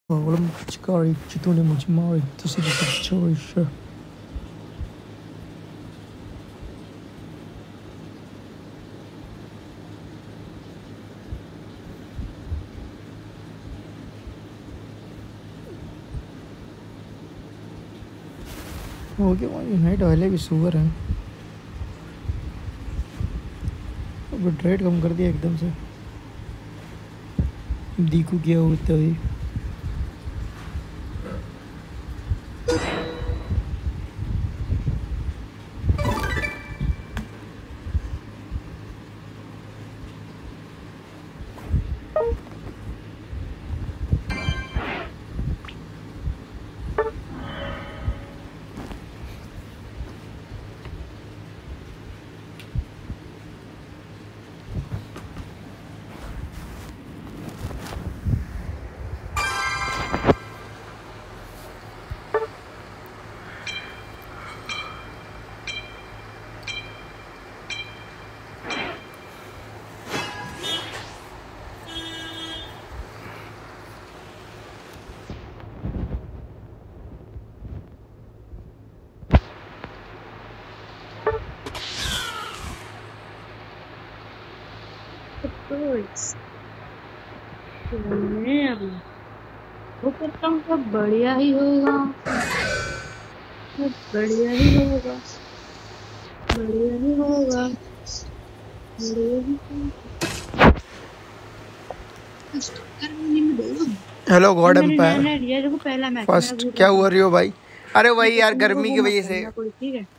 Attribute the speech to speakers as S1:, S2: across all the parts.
S1: Oğlum çıkar çıtone muçmar तुसी तो सब छोड़ हो गया वहाँ यूनाइट वाले भी सुअर हैं। अब ट्रेड कम कर दिया एकदम से दीकू किया होता है।
S2: वो करता हूँ सब बढ़िया ही होगा, सब बढ़िया ही होगा, बढ़िया ही होगा, बढ़िया ही होगा।
S1: हेलो गॉड
S2: मैंने नया
S1: एम्पायर
S2: नया लिया, देखो पहला मैच
S1: फर्स्ट क्या हुआ रही हो भाई? अरे वही यार गर्मी की वजह से
S2: ठीक है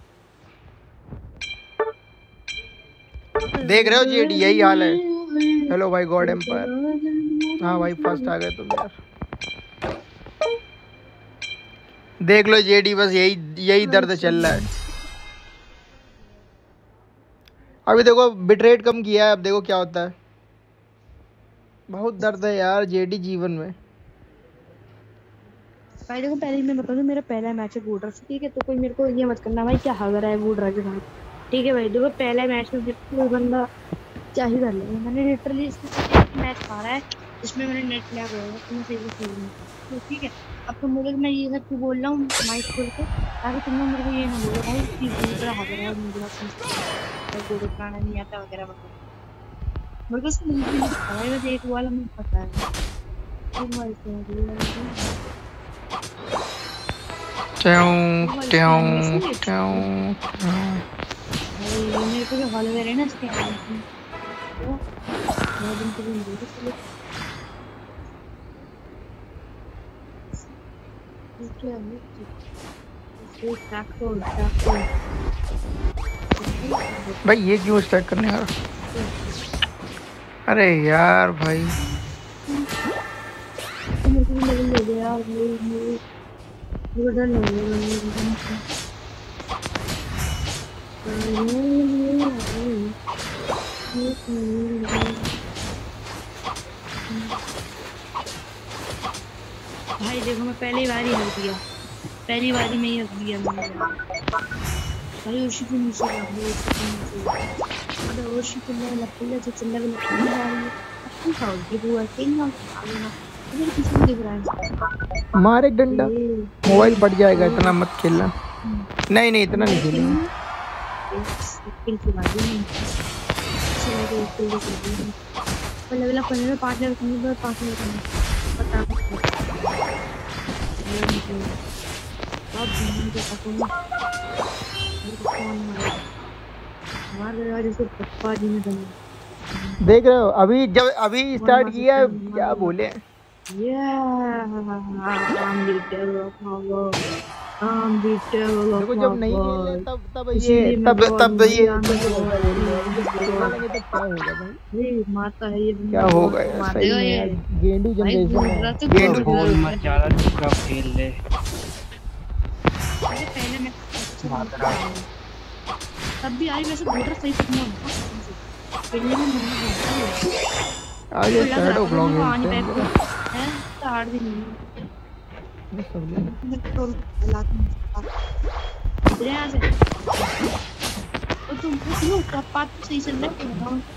S1: देख रहे हो जेडी यही हाल है। हेलो भाई गॉड एम्पायर। हाँ भाई फर्स्ट आ गए तुम यार। देख लो जेडी बस यही यही दर्द चल रहा है। अभी देखो बिटरेट कम किया है, अब देखो क्या होता है। बहुत दर्द है यार जेडी जीवन में।
S2: भाई देखो पहले मैं बता दूं, मेरा पहला मैच है वोटर से, ठीक है? तो कोई मेरे को ये मत करना भाई क्या हग रहा है वोटर के साथ, ठीक है भाई? देखो पहला मैच में कोई बंदा क्या ही कर लेगा। मैंने लिटरली इसमें एक मैच हारा है जिसमें मैंने नेट लैग हो गया, तो मैं सही से खेल नहीं पाया, तो ठीक है। अब तो मुझे मैं ये सब क्यों बोल रहा हूँ माइक खोल के, ताकि तुम लोग मेरे को ये ना बोलो भाई कि वोटर हग रहा है और मुझे वोटर चलाना नहीं आता वगैरह वगैरह। मेरे को इसमें लिंक भी नहीं पता है, बस एक वाला मुझे पता है। मेरे को जो हॉलवेयर है ना इसके
S1: भाई ये क्यों स्टार्ट करने यार? अरे यार भाई
S2: भाई देखो मैं पहली बार ही हक दिया, पहली बार ही मैं ही हक दिया मैंने भाई। उसी को नीचे रख दो, उसी को नीचे अबे उसी को ले लपले से चलने वाली नहीं आ रही है। अपनी खाओ ये बुआ के ना आना इधर किसी को दिख रहा है।
S1: मार एक डंडा, मोबाइल फट जाएगा, इतना मत खेलना। नहीं नहीं इतना नहीं खेलेंगे।
S2: लेवल अप करने में 5 लेवल करने में 5 लेवल करने पता
S1: देख रहे हो अभी जब अभी स्टार्ट किया क्या बोले देखो जब नहीं खेले तब ये
S2: माता है ये
S1: क्या होगा सही में गेंडू जनरेशन
S3: गेंडू बोल मत ज्यादा चुपचाप खेल ले।
S2: पहले मैं तब भी आई वैसे वोटर सही करना पहले में
S1: आगे शैडो ब्लॉग
S2: है स्टार्ट भी नहीं तुम सुनो बात सही चल रहा है।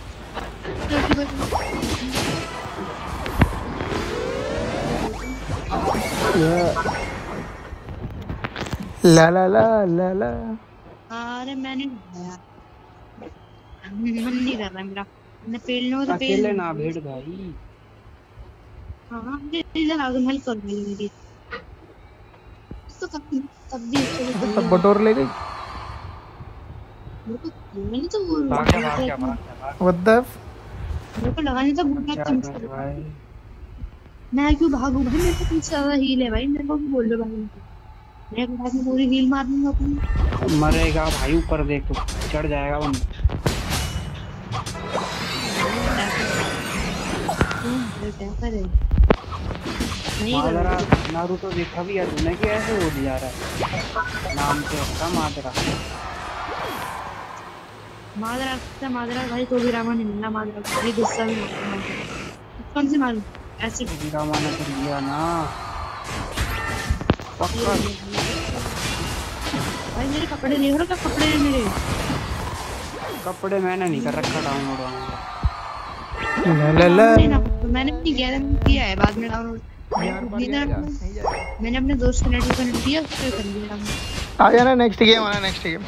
S1: ला ला ला ला ला।
S2: अरे मैंने नहीं यार, मन नहीं कर रहा मेरा। मैंने पेल लो तो पेल
S3: अकेले
S2: लो।
S3: ना भेड़ भाई।
S2: हाँ मुझे इधर आ हेल्प कर मेरी मेरी। तो कभी तब भी उसको भी
S1: अबे
S2: चाहिए
S1: सब
S2: था।
S1: बटोर ले गई।
S2: मेरे को मैंने तो वो
S3: भाग जा भाग जा भाग जा भाग
S1: व्हाट द
S2: मेरे को लगा नहीं था बूट
S3: जा
S2: कम
S3: मेरे भाई।
S2: मैं क्यों भागूं भाई, मेरे को पीछे ज्यादा हील है भाई, मेरे को भी बोल दो भाई। मैं एक बार में पूरी हील मार दूंगा अपनी।
S3: मरेगा भाई, ऊपर देख तो चढ़ जाएगा वो।
S2: क्या करे नहीं कर
S3: मादरा
S2: रहा।
S3: नारुतो देखा भी यार तूने कि ऐसे उड़ जा रहा है नाम से उसका मादरा।
S2: मादरा भाई तो भी रामा नहीं मिलना। मादरा भाई गुस्सा भी मारता है। कौन से मारूं ऐसे
S3: हीरामा ने कर लिया ना पक्का।
S2: भाई मेरे कपड़े देख रहे हो क्या, कपड़े हैं मेरे।
S3: कपड़े मैंने नहीं कर रखा डाउनलोड वहाँ।
S1: ला ला ला।
S2: मैंने नहीं किया था, मैंने किया है बाद में डाउनलोड। मैंने अपने दोस्त को नेटवर्क कनेक्ट किया, उससे कर लिया डाउनलोड।
S1: आ जाना नेक्स्ट गेम, आना नेक्स्ट गेम।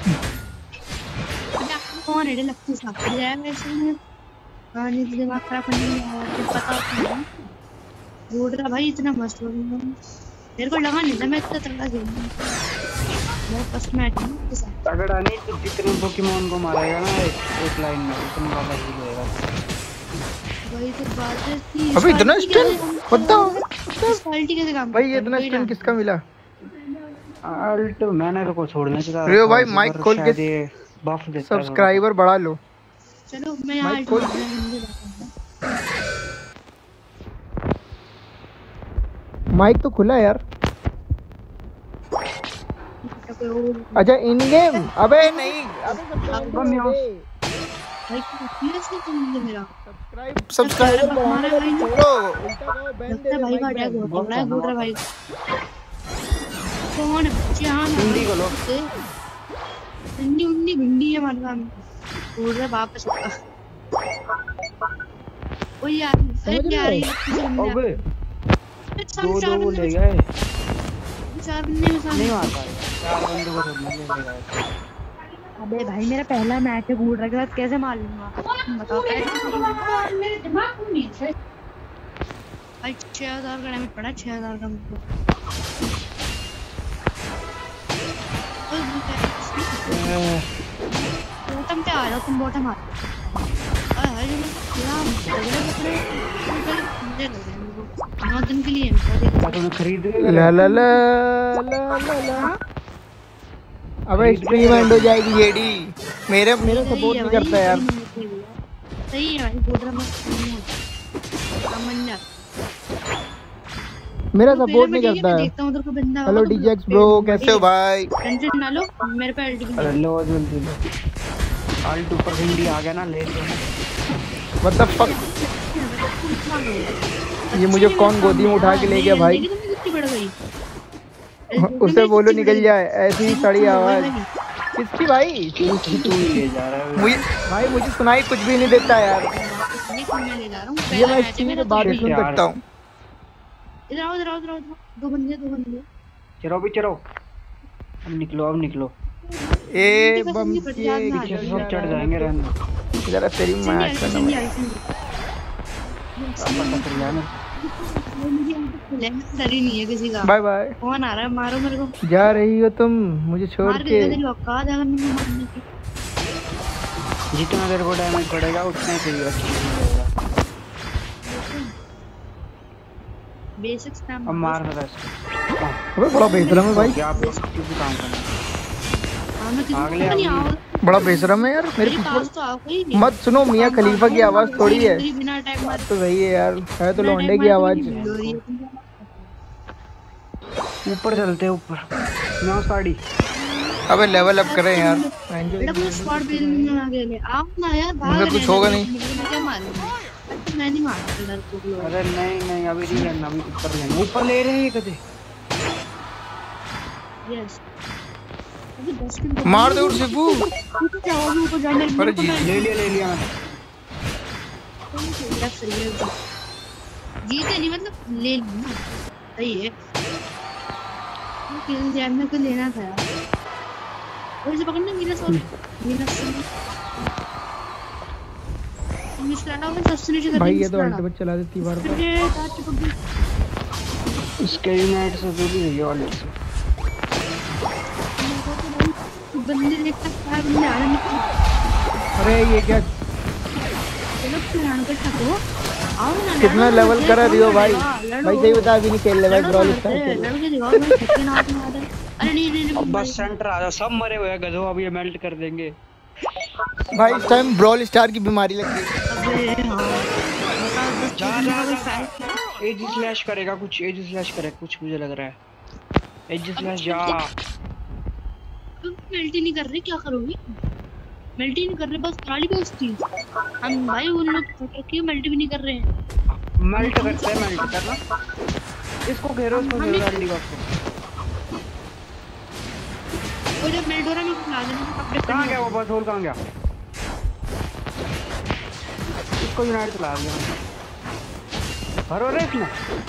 S2: कौन है लगती साफ कर जाएगा ऐसे में। हाँ नहीं तो दिमाग खराब करने में आया तो पता होता है। बोल रहा भाई इतना मस्त हो गया, मेरे को लगा नहीं था मैं इतना तगड़ा खेलूंगा। मैं फर्स्ट मैच में उसके साथ
S3: तगड़ा नहीं तो जितने पोकेमोन को मारेगा ना एक लाइन में उतना ज्यादा हील होएगा।
S2: वही तो बात है कि
S1: अबे इतना स्टन बताओ
S2: क्वालिटी कैसे काम
S1: भाई, ये इतना स्टन किसका मिला?
S3: अल्ट मैंने तो को छोड़ने से
S1: रियो भाई माइक खोल के
S3: बफ देता है।
S1: सब्सक्राइबर बढ़ा लो।
S2: चलो मैं यहाँ
S1: माइक खोल। माइक तो खुला है यार। अच्छा इन गेम, अबे नहीं, अबे
S2: मेरा
S1: सब्सक्राइबर
S2: हमारा
S1: बढ़ाने
S2: भाई
S1: छोड़ो, उल्टा कहो बैन दे
S2: लगता
S1: दे
S2: भाई का
S1: माइक
S2: अटैक
S1: बैन।
S2: हो रहा है। बोल रहा भाई कौन है बच्चे। हाँ
S3: हिंदी को लो।
S2: भिंडी उंडी भिंडी है हमारे सामने। बोल रहा वापस आ। ओ यार अरे यार ये
S3: अबे
S2: चार
S3: दो
S2: चार
S3: ले
S2: बंदे
S3: गए
S2: चार बंदे में सामने।
S3: नहीं आता है। चार बंदों को छोड़ने ले गए।
S2: अबे भाई मेरा पहला मैच है, बूढ़ा के साथ कैसे मार लूंगा बताओ। मेरे दिमाग को नहीं है भाई। 6000 का डैमेज पड़ा, 6000 का मुझको। बॉटम पे आ जाओ तुम, बॉटम आ जाओ। अरे मुझे लग रहा है 9 दिन के लिए
S3: तुमने खरीद
S1: ला ला ला ला ला ला। अबे स्ट्रीम एंड हो जाएगी जेडी। मेरे सपोर्ट नहीं करता यार।
S2: सही है भाई, बोल रहा मस्त सामान्य।
S1: मेरा सपोर्ट नहीं करता है।
S2: देखता हूं उधर को बंदा।
S1: हेलो डीजेक्स ब्रो, कैसे हो भाई?
S2: टेंशन ना लो, मेरे पे अल्टी
S3: अरे लो जल्दी लो। अल्ट ऊपर हिंदी आ गया ना ले लो।
S1: व्हाट द फक, ये मुझे कौन गोदी में उठा के ले गया भाई? उसे बोलो निकल जाए, ऐसी ही सड़ी आवाज किसकी भाई?
S3: तू ले जा रहा है
S1: मुझे सुनाई कुछ भी नहीं देता यार। ये मैं स्ट्रीम में बात ही सुन सकता हूँ।
S2: इधर आओ दो बंदे
S3: चलो भी चलो। अब निकलो।
S1: ए बम
S3: पीछे से सब चढ़ जाएंगे रहने।
S1: जरा तेरी मैच करना मैं।
S2: डर ही नहीं है किसी का।
S1: Bye bye.
S2: कौन आ रहा है, मारो मेरे को।
S1: जा रही हो तुम मुझे छोड़
S2: मार
S1: के?
S2: तेरी औकात है अगर मुझे मारने की।
S3: जितना देर को डैमेज पड़ेगा उतना ही तेरी अच्छी रहेगा।
S2: बेसिक स्टैम्प
S3: अब मार दे इसको।
S1: अबे बड़ा बेशरम है भाई।
S3: क्या आप लोग किसी भी काम करना
S2: हां मैं
S3: अगले
S2: नहीं आओ।
S1: बड़ा बेशरम है यार। मेरे
S2: पास तो आओ कोई नहीं।
S1: मत सुनो, मियां खलीफा की आवाज थोड़ी है।
S2: बिना अटैक मार
S1: तो सही है यार, है तो लौंडे की आवाज।
S3: ऊपर चलते हैं ऊपर। नौ साड़ी।
S1: अबे लेवल अप करें यार।
S2: बेटा कुछ स्क्वाड बिल्डिंग में आ गए ले। आओ ना यार, भाग
S1: मुझे कुछ होगा नहीं।
S2: क्या मारूंगा मैं नहीं मारता डर को लोग।
S3: अरे नहीं अभी नहीं करना, अभी ऊपर ले रहे हैं कदे।
S2: यस अभी 10 मिनट
S1: मार दे उड़ सिफू।
S2: क्या होगा ऊपर जाने।
S1: अरे जी
S3: ले लिया मैंने।
S2: जीते नहीं मतलब ले लिया सही है। किल जैम में को लेना था यार। और इसे पकड़ना मीनस और मीनस मिस करना होगा सबसे नीचे कर
S1: भाई ये
S2: मिस
S1: तो
S2: करना
S1: अल्टीमेट चला देती बार बार।
S2: फिर तार चिपक गई।
S3: इसके यूनाइट से दूर ही है वाले से।
S2: मेरे को तो भाई बंदे देखता है बंदे आ रहे हैं।
S1: अरे ये क्या
S2: चलो प्लान कर सको आओ ना
S1: कितना लेवल करा रियो भाई। भाई सही बता अभी नहीं खेल ले भाई ब्रॉल स्टार खेल।
S2: लड़के दिखाओ मैं थके ना आते मार। अरे नहीं
S3: अब बस सेंटर आ जा, सब मरे हुए हैं गधों, अब ये मेल्ट कर देंगे।
S1: भाई इस टाइम ब्रॉल स्टार की बीमारी लग गई।
S2: अबे हां बता
S3: जा जा
S2: दस
S3: जा। एज स्लैश करेगा कुछ, एज स्लैश करेगा कुछ, मुझे लग रहा है एज स्लैश। जा
S2: मेल्ट ही नहीं कर रहे, क्या करोगी? मेल्ट ही नहीं कर रहे, बस खाली बस थी हम भाई उन लोग रखिए मेल्ट भी नहीं कर रहे हैं।
S3: मेल्ट करते हैं, मेल्ट करना इसको घेरो, इसको घेरो गाड़ी का।
S2: वो जब मेल्ट हो रहा है मैं खिला देना कपड़े।
S3: कहां गया वो बस होल, कहां गया? इसको यूनाइट चला दिया। भर हो रहा है इसमें,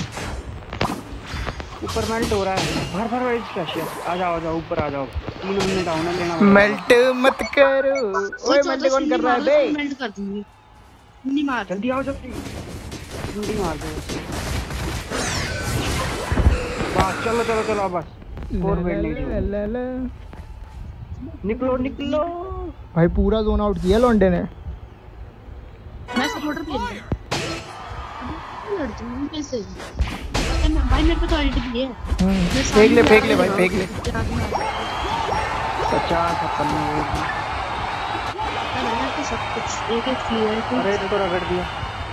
S3: ऊपर मेल्ट हो रहा है। भर भर एज स्लैश। आ जाओ आ जाओ ऊपर आ जाओ। 3 मिनट डाउन है लेना।
S1: मेल्ट मत करो। ओए मेल्ट कौन कर रहा है बे?
S2: मेल्ट कर दूंगी नहीं मार।
S3: जल्दी आओ जल्दी, जल्दी मार दो बस। चलो चलो चलो बस, और वेट नहीं चाहिए।
S1: ला, ला, ला।
S3: निकलो निकलो।
S1: भाई पूरा जोन आउट किया लॉन्डे ने।
S2: मैं सपोर्टर पे लड़ती हूं कैसे भाई मेरे पे तो आईडी भी है।
S1: फेंक ले भाई फेंक ले।
S3: 50 56
S2: तो सब कुछ एक एक क्लियर है।
S3: अरे इसको रगड़ दिया।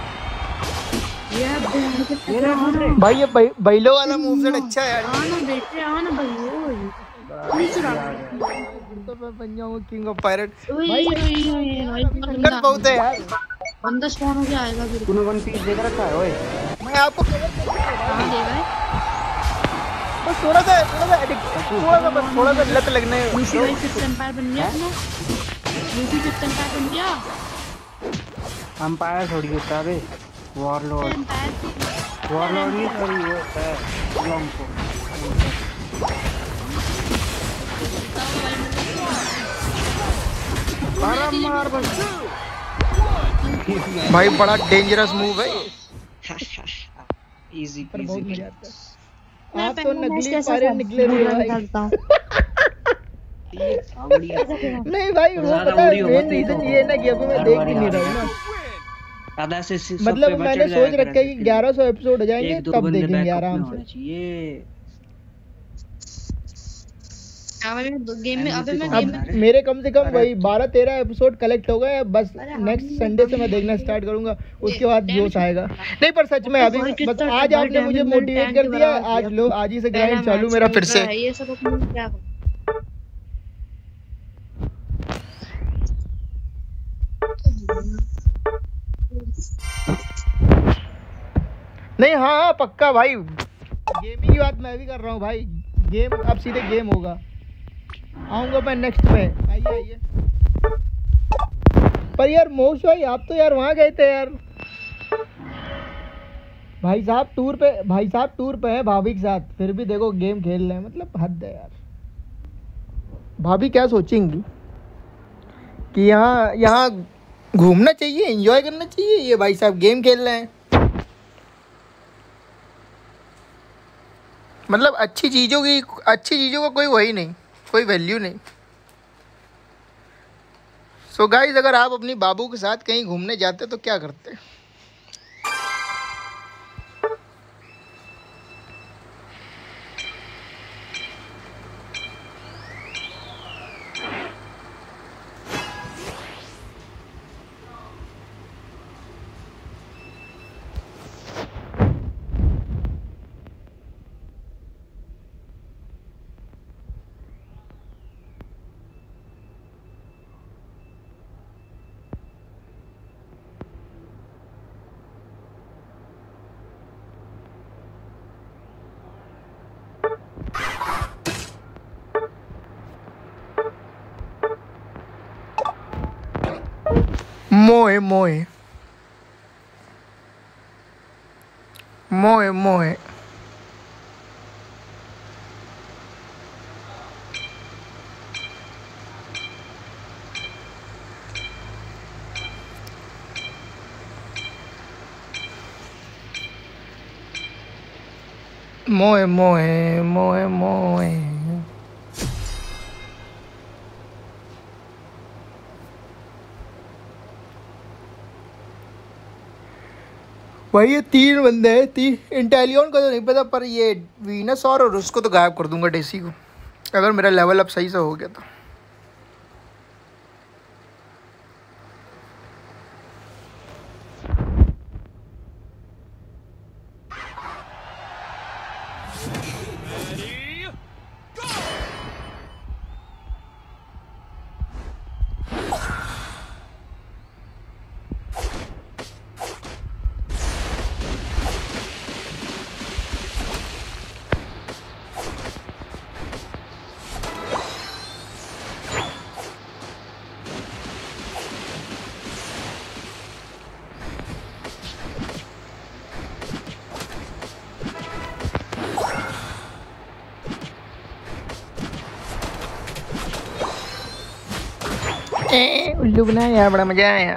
S2: ये
S1: भाई ये बैलो वाला मूवसेट अच्छा है यार।
S2: आना बेटे आना भाई ओए पुलिस चुरा
S1: तो मैं बन जाऊंगा किंग ऑफ पायरेट।
S2: ओए
S1: भाई
S2: ओए
S1: संकट बहुत है यार।
S2: बंदा स्पॉन हो गया आएगा फिर।
S3: तूने वन पीस देख रखा है ओए?
S1: मैं आपको
S2: कहां देगा
S1: बस थोड़ा सा बस थोड़ा सा लत लगने।
S2: यूसी भाई फिफ्थ एम्पायर बन गया अपना। यूसी फिफ्थ एम्पायर बन गया।
S3: अंपायर थोड़ी होता है बे, वॉरलॉर्ड।
S2: एम्पायर
S3: वॉरलॉर्ड नहीं सॉरी वो होता है लॉन्ग को। मार बस।
S1: भाई बड़ा डेंजरस मूव है।
S3: इजी
S1: पर बहुत
S3: पीजी।
S1: मजा आता है। आप तो नकली पायरेट निकले रे भाई। नहीं भाई वो पता है मेन रीजन ये ना कि अभी मैं देख भी नहीं रहा हूँ ना।
S3: आधा से
S1: मतलब मैंने सोच रखा है कि 1100 एपिसोड हो जाएंगे तब देखेंगे आराम से।
S3: ये
S2: गेम में अबे मैं गेम में
S1: मेरे कम से कम वही 12-13 एपिसोड कलेक्ट हो गए। बस नेक्स्ट संडे से मैं देखना स्टार्ट करूंगा, उसके बाद जोश आएगा। नहीं पर सच में अभी बस आज आपने मुझे मोटिवेट कर दिया। आज लो आज ही से ग्राइंड चालू मेरा फिर से।
S2: ये सब अपने क्या
S1: नहीं हाँ पक्का भाई, गेमिंग की बात मैं भी कर रहा हूँ भाई। गेम अब सीधे गेम होगा। आऊंगा मैं नेक्स्ट में। आइए आइए। पर यार मोक्ष भाई आप तो यार वहाँ गए थे यार। भाई साहब टूर पे है भाभी के साथ, फिर भी देखो गेम खेल रहे हैं, मतलब हद है यार। भाभी क्या सोचेंगी कि यहाँ घूमना चाहिए, एंजॉय करना चाहिए, ये भाई साहब गेम खेल रहे हैं। मतलब अच्छी चीज़ों का कोई वही नहीं, कोई वैल्यू नहीं। सो गाइस अगर आप अपनी बाबू के साथ कहीं घूमने जाते तो क्या करते? मोए मोए मोए मोए मोए मोए मोए मोए। भाई ये 3 बंदे हैं, 3। इंटेलियन का तो नहीं पता, पर ये वीनस और उसको तो गायब कर दूंगा डेसी को, अगर मेरा लेवल अप सही से हो गया तो। उल्लू बनाया, बड़ा मजा आया।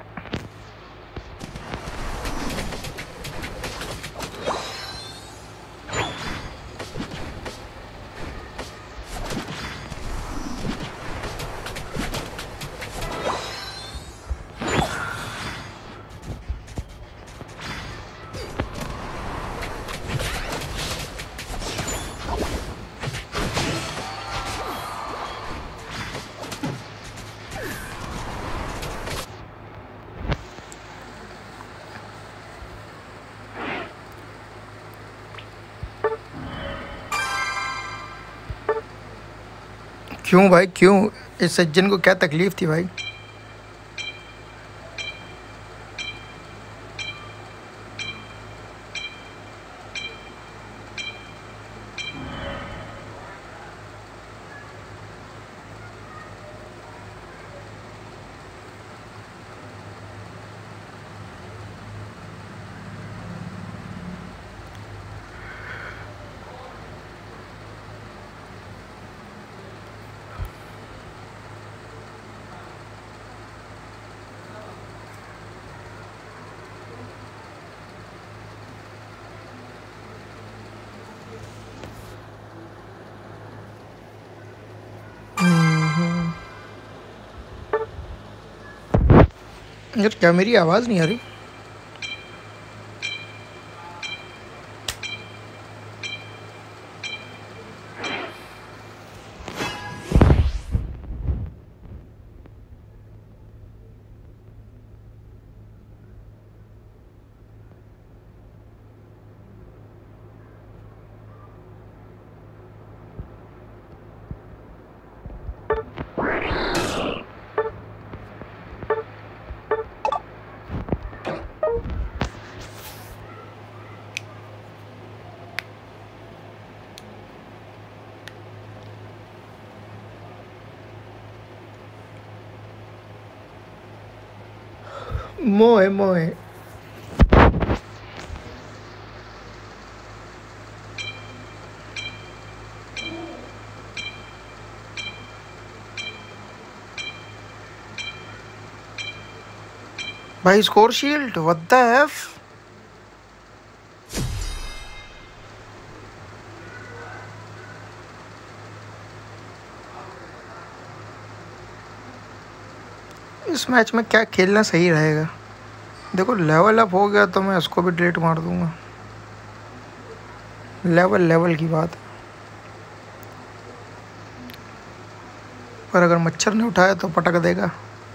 S1: क्यों भाई क्यों? इस सज्जन को क्या तकलीफ थी भाई? यार क्या मेरी आवाज़ नहीं आ रही? मोए मोए। भाई score shield, what the F? इस मैच में क्या खेलना सही रहेगा? देखो लेवल अप हो गया तो मैं उसको भी डिलीट मार दूंगा। लेवल की बात है। पर अगर मच्छर ने उठाया तो पटक देगा।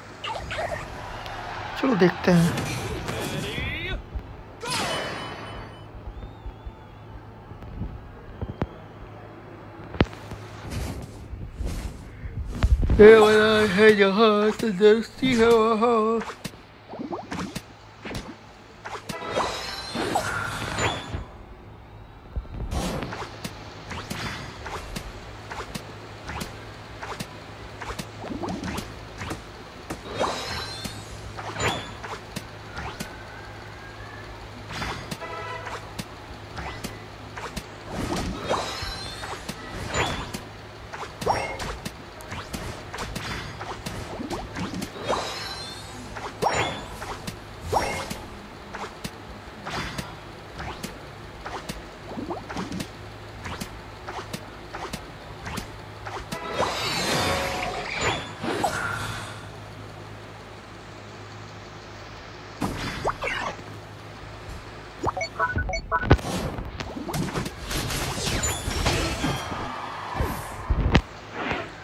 S1: चलो देखते हैं। ये वाला है जहाँ तंदुरुस्ती है वहाँ।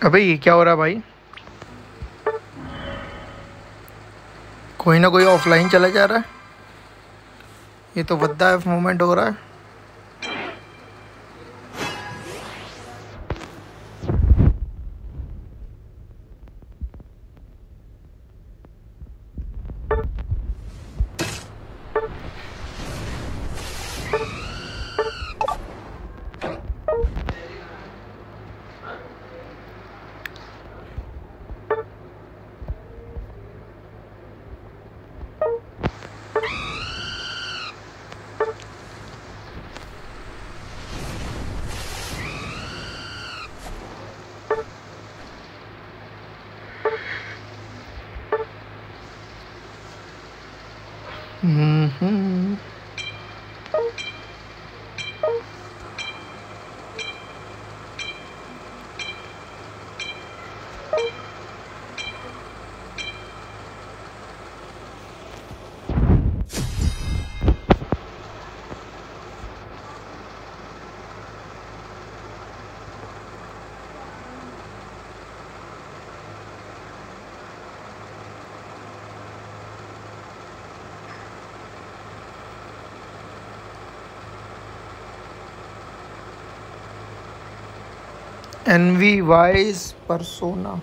S1: अबे ये क्या हो रहा है भाई? कोई ना कोई ऑफलाइन चला जा रहा है। ये तो वद्दा है मोमेंट हो रहा है। हम्म। NV wise persona.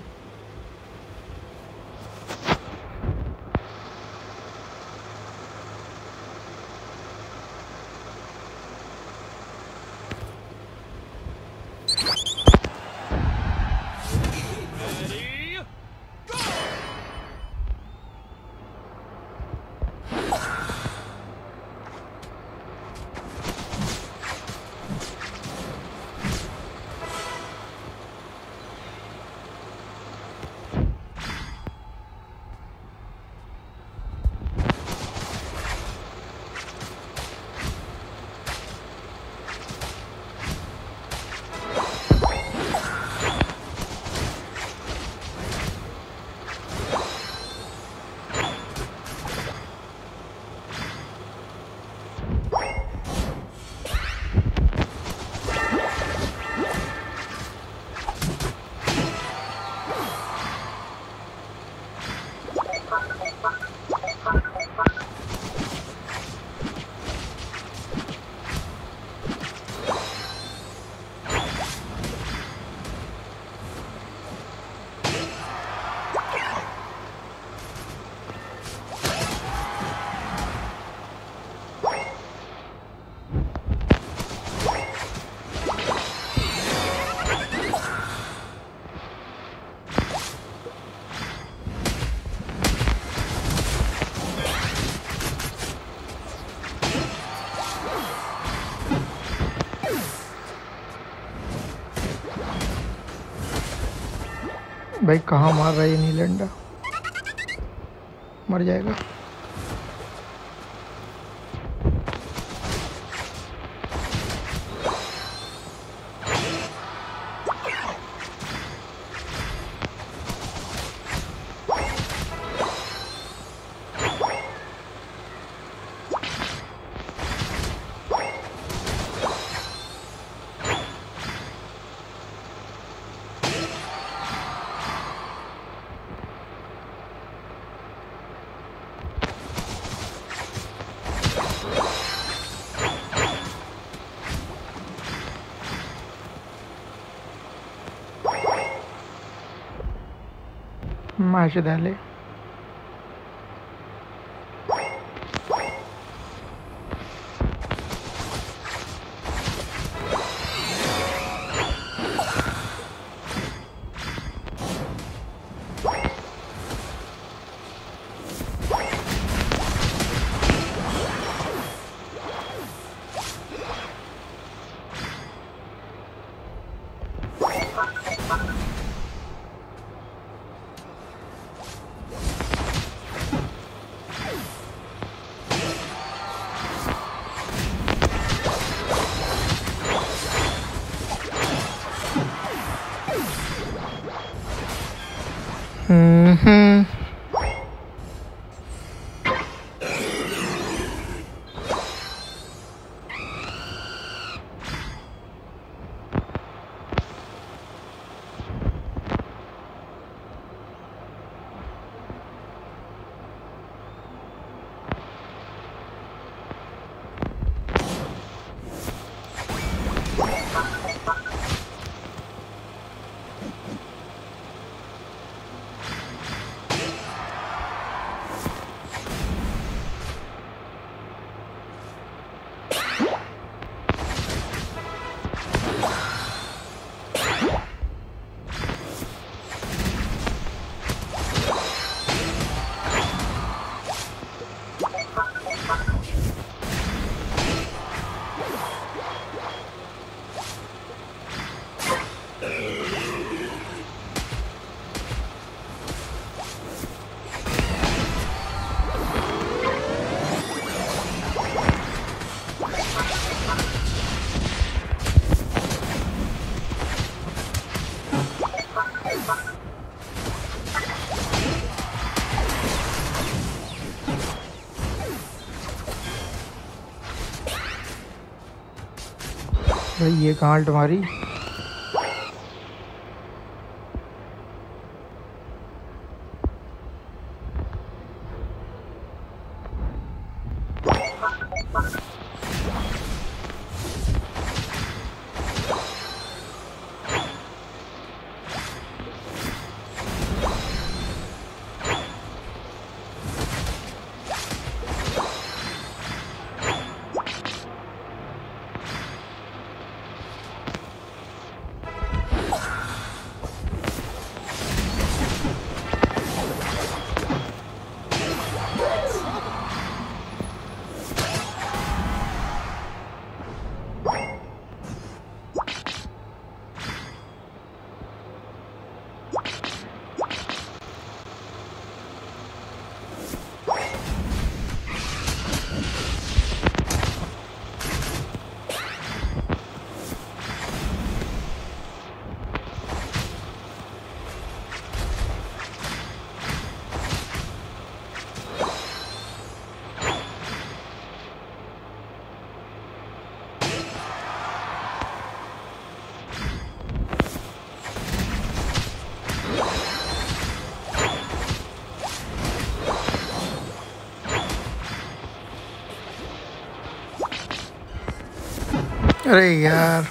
S1: भाई कहाँ मार रहा है ये नीलंडा? मर जाएगा। माशा डाले। हम्म। भाई ये कहाँ अल्ट मारी? अरे यार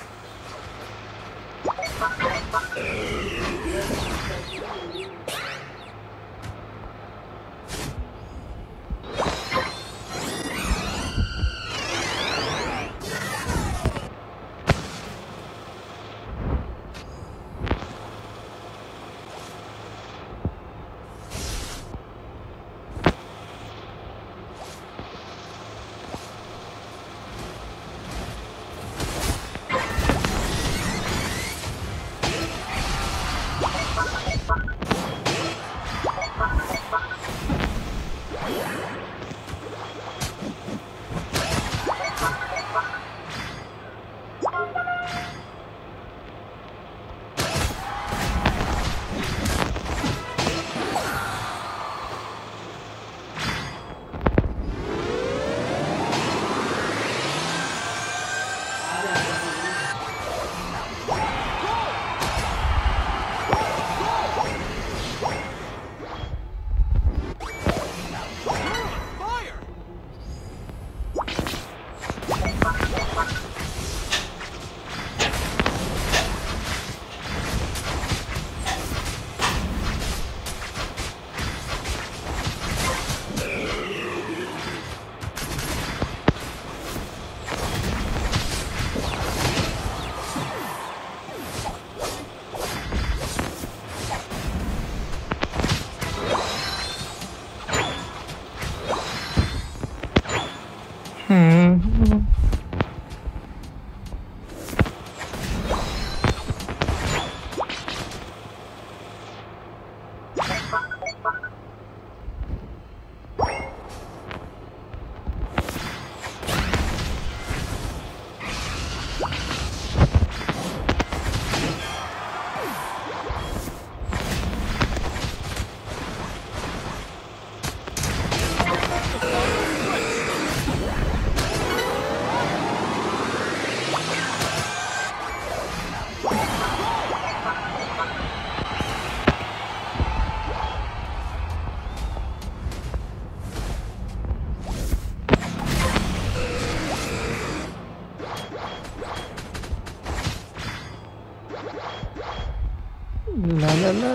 S1: ला ला ला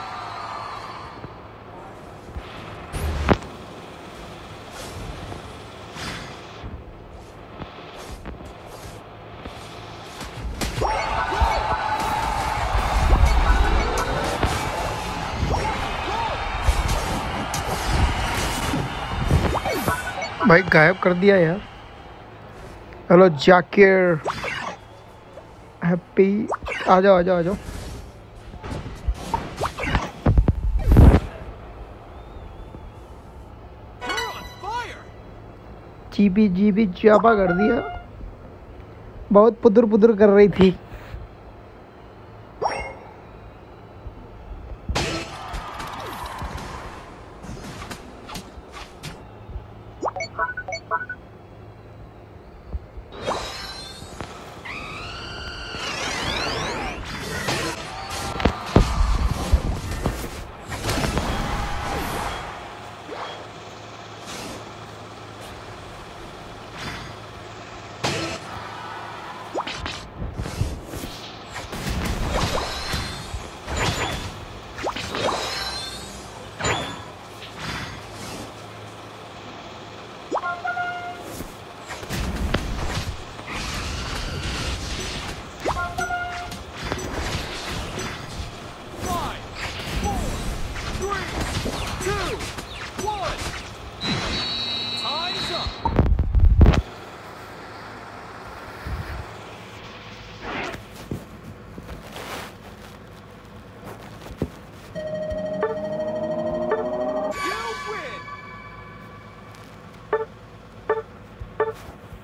S1: भाई गायब कर दिया यार। हेलो जाकिर, हैप्पी, आ जाओ आ जाओ आ जाओ। जीबी चापा कर दिया, बहुत पुदुर पुदुर कर रही थी।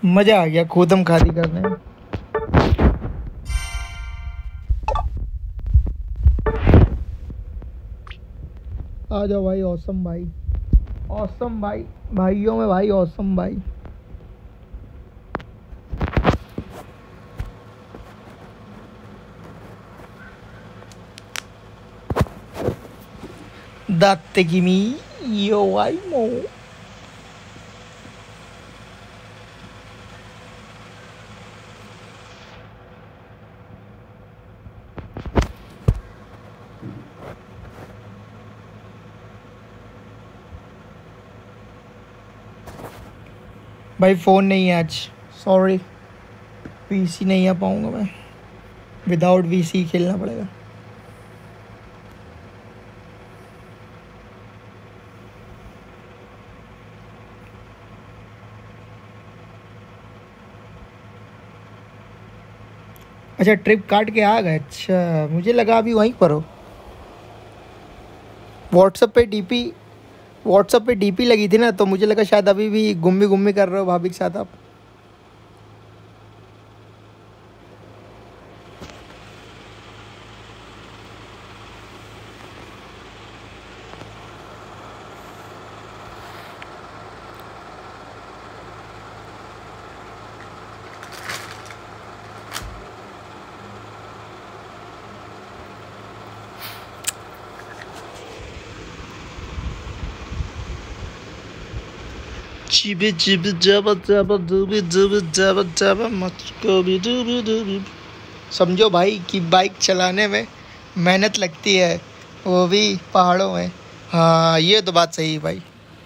S1: मजा आ गया खोदम खादी करने में। आ जाओ भाई, औसम भाई, औसम भाई, भाइयों में भाई औसम भाई। दाते किमी यो आई मो। भाई फ़ोन नहीं है आज, सॉरी। वीसी नहीं आ पाऊँगा मैं, विदाउट वीसी खेलना पड़ेगा। अच्छा ट्रिप काट के आ गए, अच्छा मुझे लगा अभी वहीं पर हो। व्हाट्सएप पे डीपी लगी थी ना, तो मुझे लगा शायद अभी भी गुम्मी गुम्मी कर रहे हो भाभी के साथ आप। Chibi chibi jabba jabba dubi dubi jabba jabba मचकोबी dubi dubi। समझो भाई कि बाइक चलाने में मेहनत लगती है, वो भी पहाड़ों में। हाँ ये तो बात सही है भाई,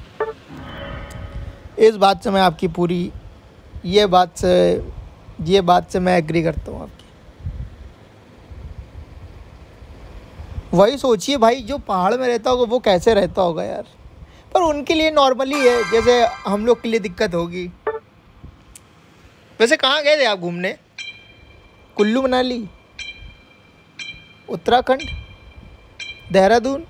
S1: इस बात से मैं आपकी पूरी ये बात से मैं एग्री करता हूँ आपकी। वही सोचिए भाई, जो पहाड़ में रहता होगा वो कैसे रहता होगा यार। पर उनके लिए नॉर्मली है, जैसे हम लोग के लिए दिक्कत होगी। वैसे कहाँ गए थे आप घूमने? कुल्लू मनाली, उत्तराखंड, देहरादून?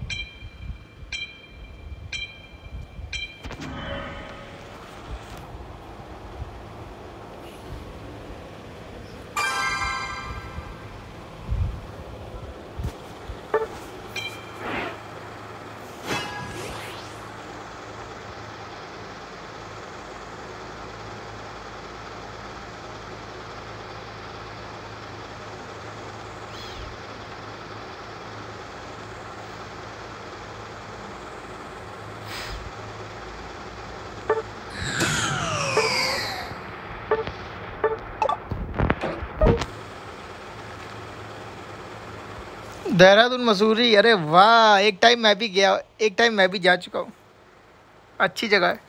S1: देहरादून मसूरी, अरे वाह, एक टाइम मैं भी गया, एक टाइम मैं भी जा चुका हूँ। अच्छी जगह है।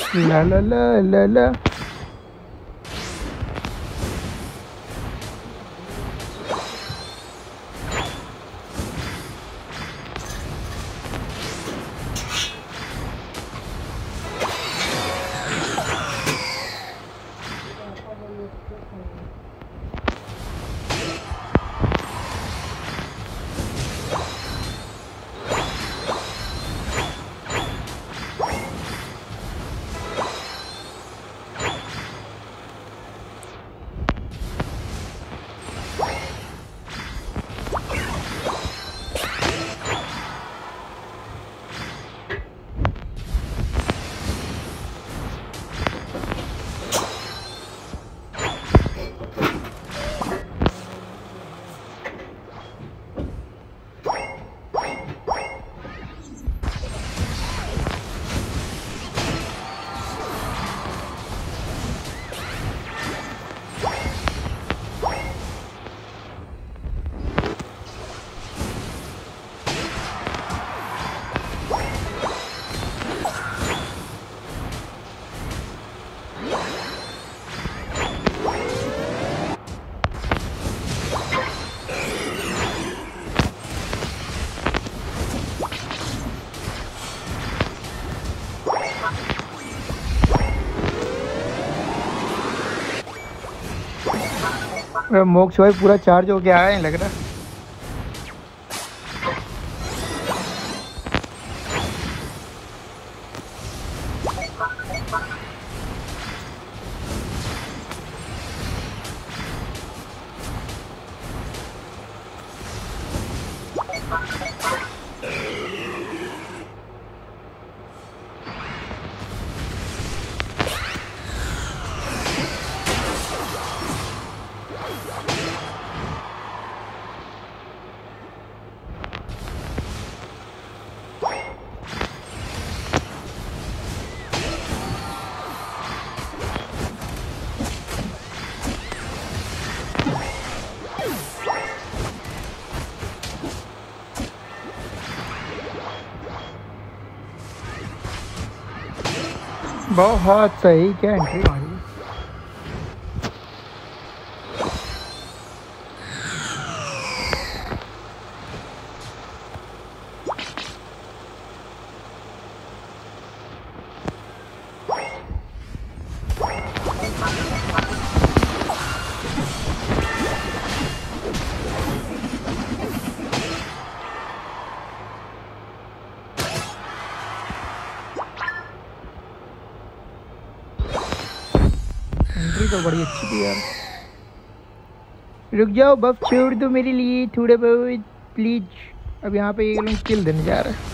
S1: ला ला ला ला ला। मोक्ष भाई पूरा चार्ज हो गया है लग रहा। बहुत सही, क्या एंट्री मारी। एंट्री तो बड़ी अच्छी थी यार। रुक जाओ, बफ छोड़ दो मेरे लिए थोड़ा बहुत प्लीज। अब यहाँ पे ये लोग किल देने जा रहे हैं।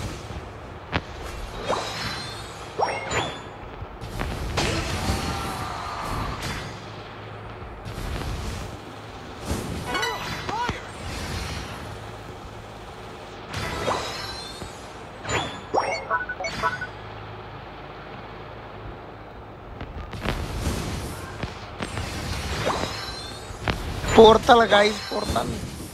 S1: Portal guys, portal.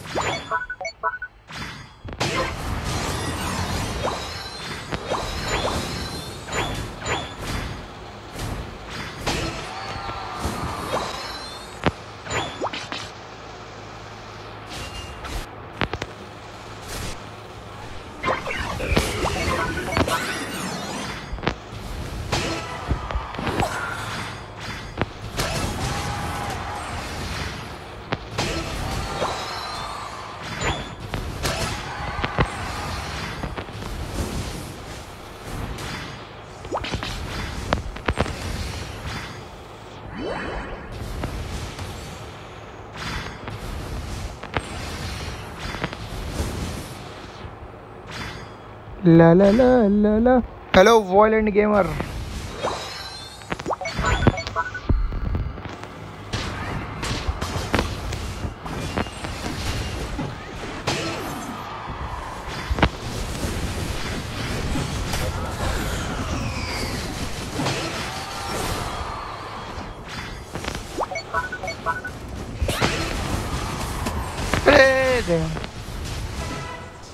S1: ला ला ला ला ला। Hello violent gamer.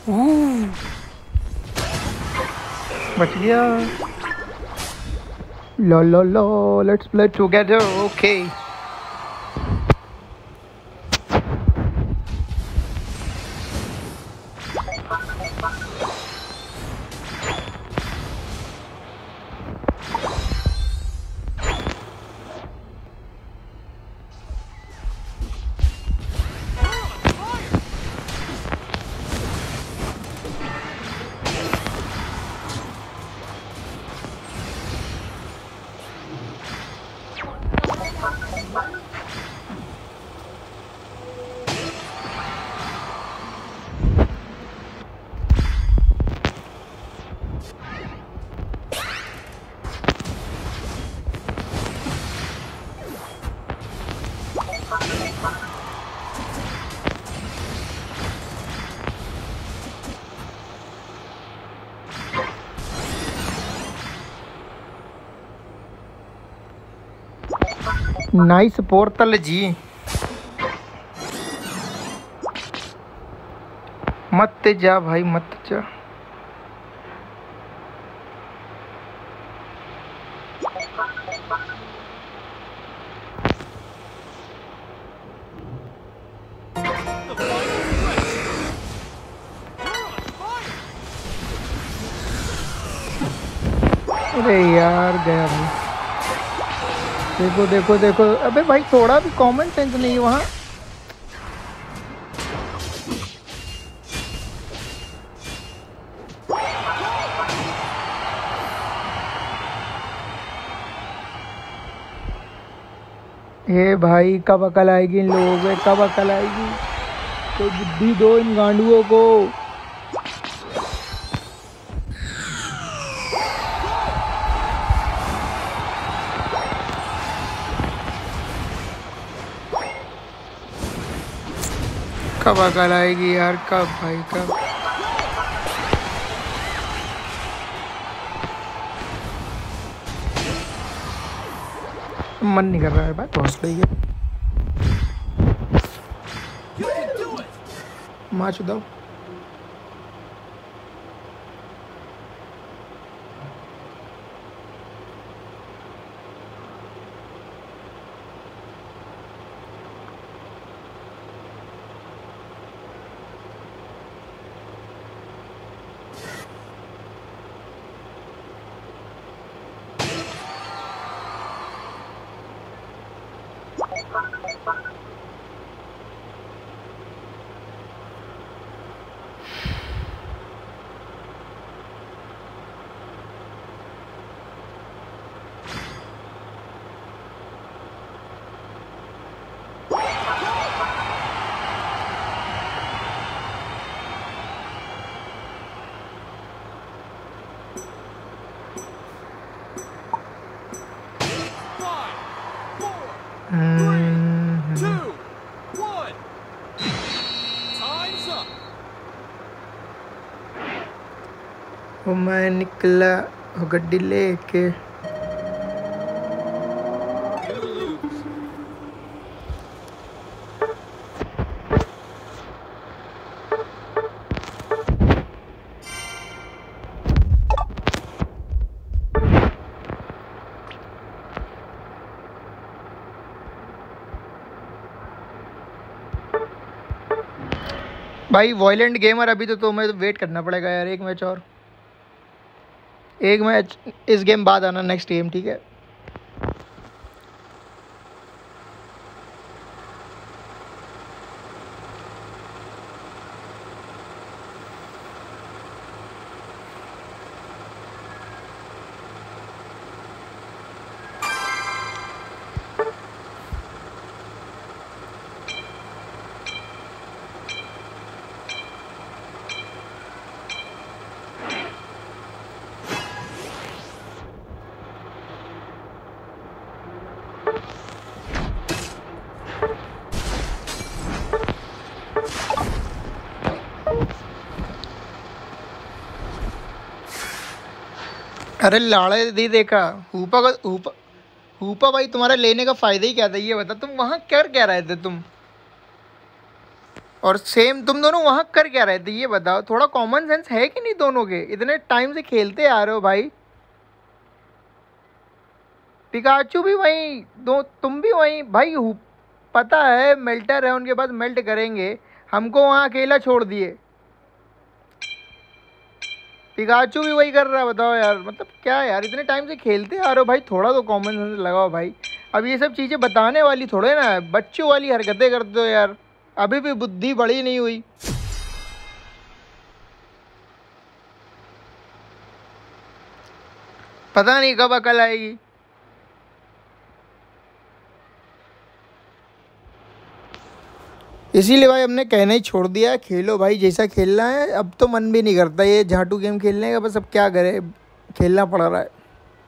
S1: बच गया। लो let's play together okay. Nice portal जी। मत जा भाई मत जा। अरे यार गया भाई। देखो देखो देखो, अबे भाई थोड़ा भी कॉमन सेंस नहीं है वहाँ। हे भाई कब अकल आएगी इन लोगों को, कब अकल आएगी? तो बुद्धि दो इन गांडुओं को। कब अकल आएगी यार, कब भाई कब? मन नहीं कर रहा है भाई, पहुंच गई है। मार चुदाओ। वो मैं निकला वो गड्डी लेके। भाई वॉयलेंट गेमर, अभी तो तुम्हें वेट करना पड़ेगा यार, एक मैच और। एक मैच इस गेम बाद आना, नेक्स्ट गेम, ठीक है? अरे लाड़े दी देखा हुपा का हुपा। हुपा भाई तुम्हारा लेने का फायदा ही क्या था ये बता, तुम वहां कर क्या रहे थे तुम? और सेम तुम दोनों वहां कर क्या रहे थे ये बताओ, थोड़ा कॉमन सेंस है कि नहीं दोनों के? इतने टाइम से खेलते आ रहे हो भाई। पिकाचू भी वहीं, दो तुम भी वहीं भाई। पता है मेल्टर है उनके पास, मेल्ट करेंगे, हमको वहाँ अकेला छोड़ दिए। पिकाचू भी वही कर रहा है, बताओ यार। मतलब क्या यार, इतने टाइम से खेलते आ रहे हो भाई, थोड़ा तो कॉमन सेंस लगाओ भाई। अब ये सब चीज़ें बताने वाली थोड़े ना है, बच्चों वाली हरकतें करते हो यार। अभी भी बुद्धि बड़ी नहीं हुई। पता नहीं कब अकल आएगी। इसीलिए भाई हमने कहना ही छोड़ दिया है, खेलो भाई जैसा खेलना है। अब तो मन भी नहीं करता ये झाटू गेम खेलने का, बस अब क्या करे, खेलना पड़ रहा है।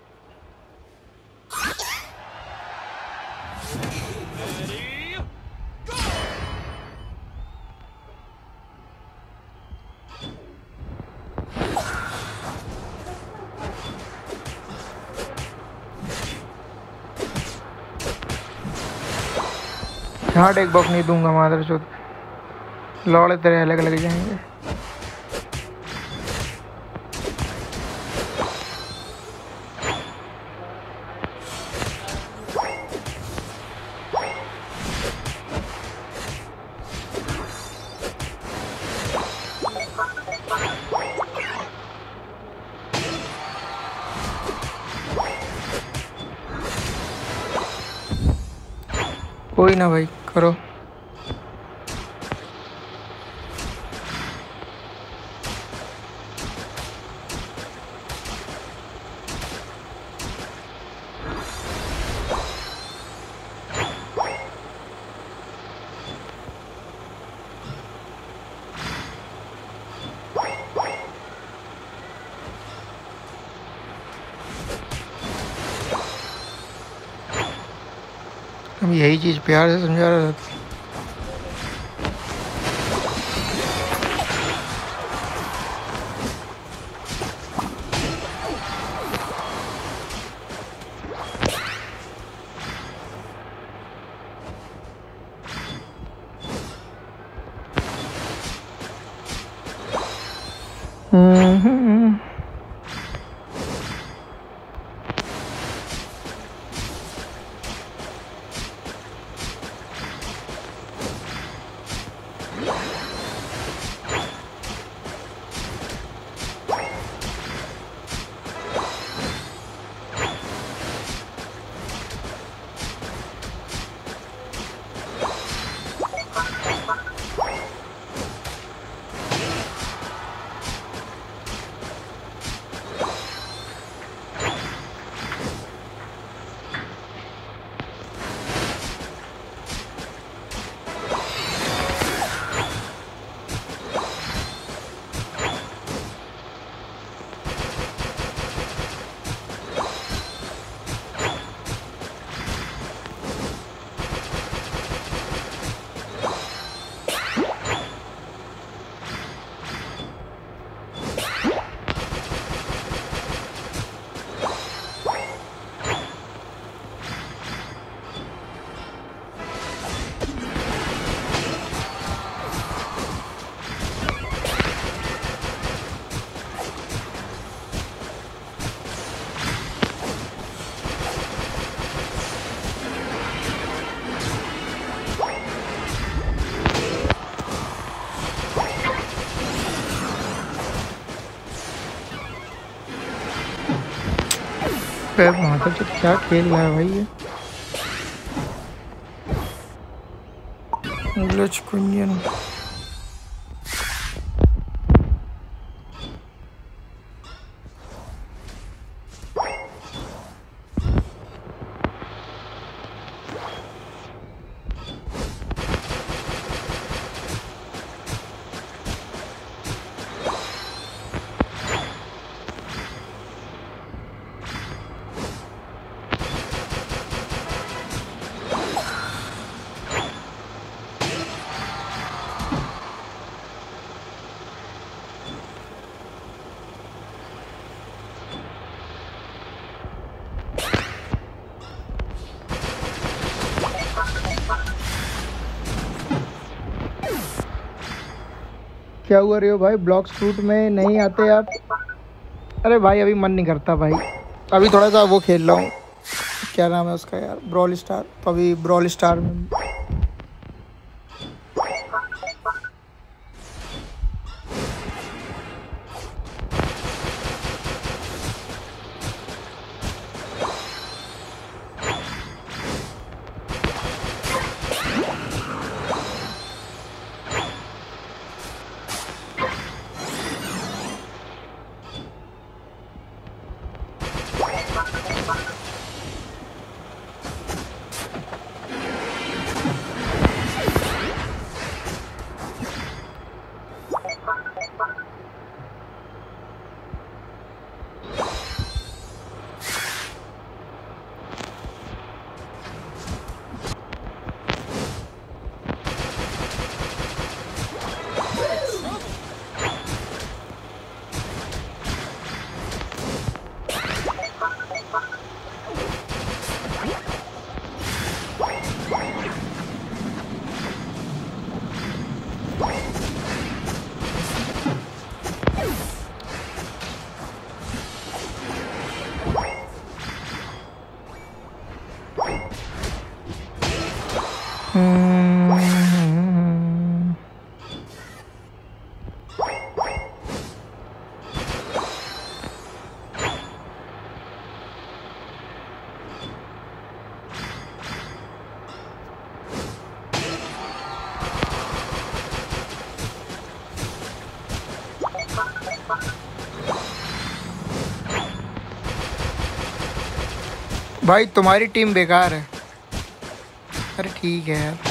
S1: हार्ड एक बॉक्स नहीं दूंगा मादर चौथ, लौड़े तेरे अलग अलग जाएंगे। कोई ना भाई, करो। हम यही चीज़ प्यार से समझा रहा था। माता तो क्या खेल रहा है भाई ये। ग्लिच कुंजन क्या हुआ रहे हो भाई, ब्लॉक्स फ्रूट में नहीं आते आप? अरे भाई अभी मन नहीं करता भाई, अभी थोड़ा सा वो खेल रहा हूँ, क्या नाम है उसका यार, ब्रॉल स्टार। तो अभी ब्रॉल स्टार में भाई तुम्हारी टीम बेकार है। अरे ठीक है यार।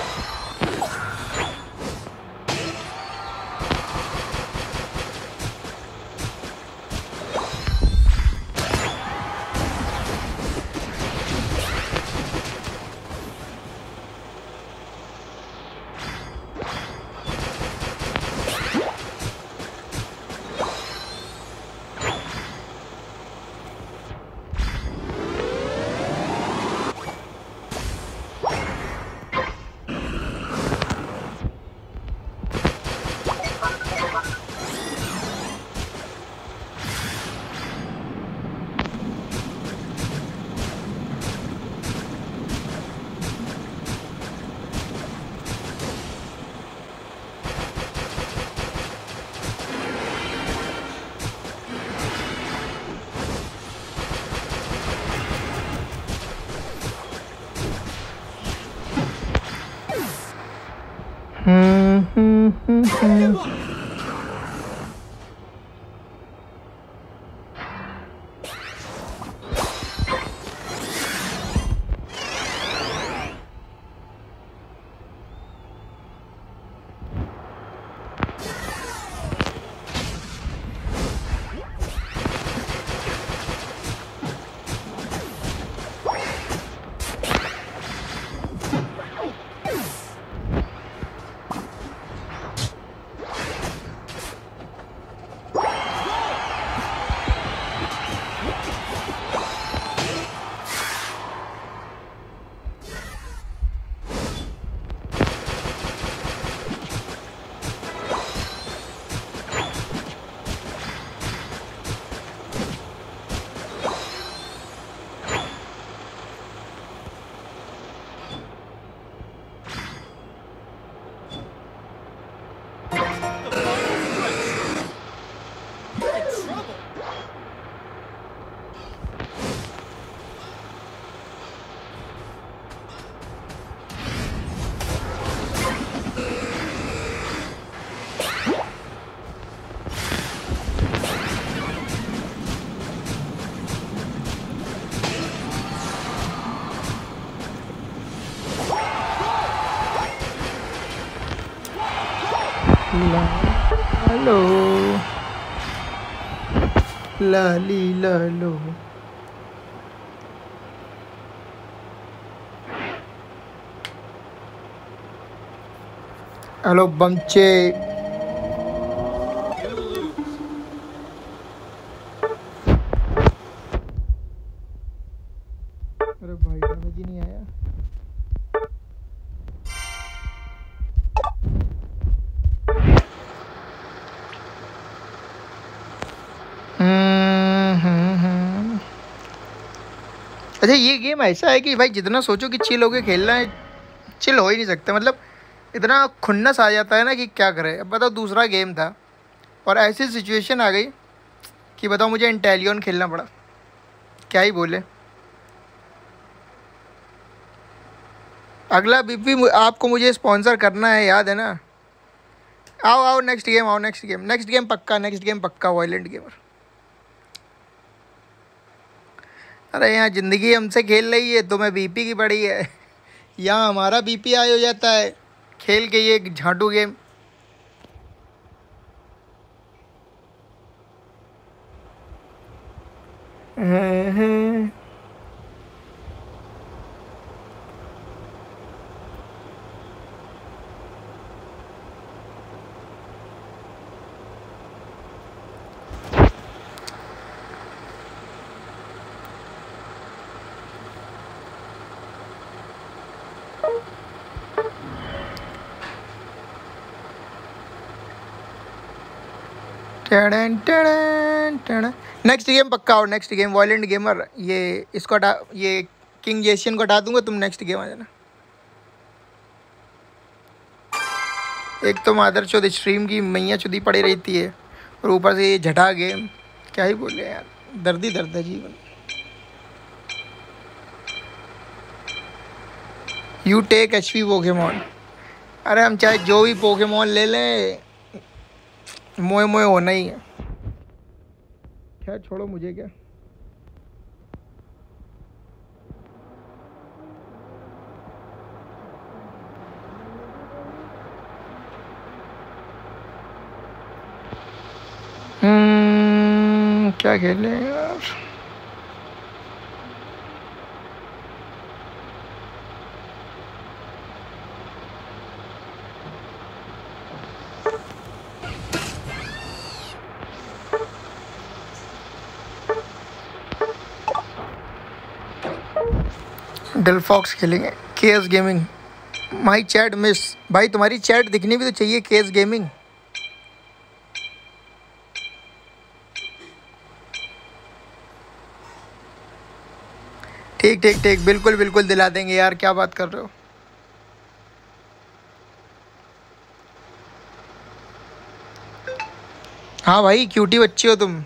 S1: हेलो लाली लालो। हेलो बमचे। अरे भाई डैमेज ही नहीं आया। अच्छा ये गेम ऐसा है कि भाई जितना सोचो कि चिल होके खेलना है, चिल हो ही नहीं सकता। मतलब इतना खुन्नस आ जाता है ना कि क्या करें। अब बताओ दूसरा गेम था और ऐसी सिचुएशन आ गई कि बताओ मुझे इंटेलियन खेलना पड़ा, क्या ही बोले। अगला बीपी आपको मुझे स्पॉन्सर करना है, याद है ना। आओ आओ नेक्स्ट गेम, आओ नेक्स्ट गेम पक्का, नेक्स्ट गेम पक्का वायलेंट गेमर। अरे यहाँ ज़िंदगी हमसे खेल रही है, तुम्हें बीपी की पड़ी है। यहाँ हमारा बीपी हाई हो जाता है खेल के ये झाटू गेम। नेक्स्ट गेम पक्का हो, नेक्स्ट गेम वायलेंट गेमर। ये इसको हटा, ये किंग जेसियन को हटा दूंगा, तुम नेक्स्ट गेम आ जाना। एक तो मादरचोद स्ट्रीम की मैया चुदी पड़ी रहती है और ऊपर से ये झटा गेम, क्या ही बोले यार, दर्द ही दर्द है जीवन। You take HP Pokemon. अरे हम चाहे जो भी पोकेमॉन ले लें, मोए मोए होना ही है। खैर छोड़ो, मुझे क्या। क्या खेलें यार। डेलफॉक्स खेलेंगे, KS gaming. My chat miss, भाई तुम्हारी चैट दिखनी भी तो चाहिए। केएस गेमिंग, ठीक ठीक ठीक, बिल्कुल बिल्कुल दिला देंगे यार, क्या बात कर रहे हो। हाँ भाई क्यूटी बच्ची हो तुम।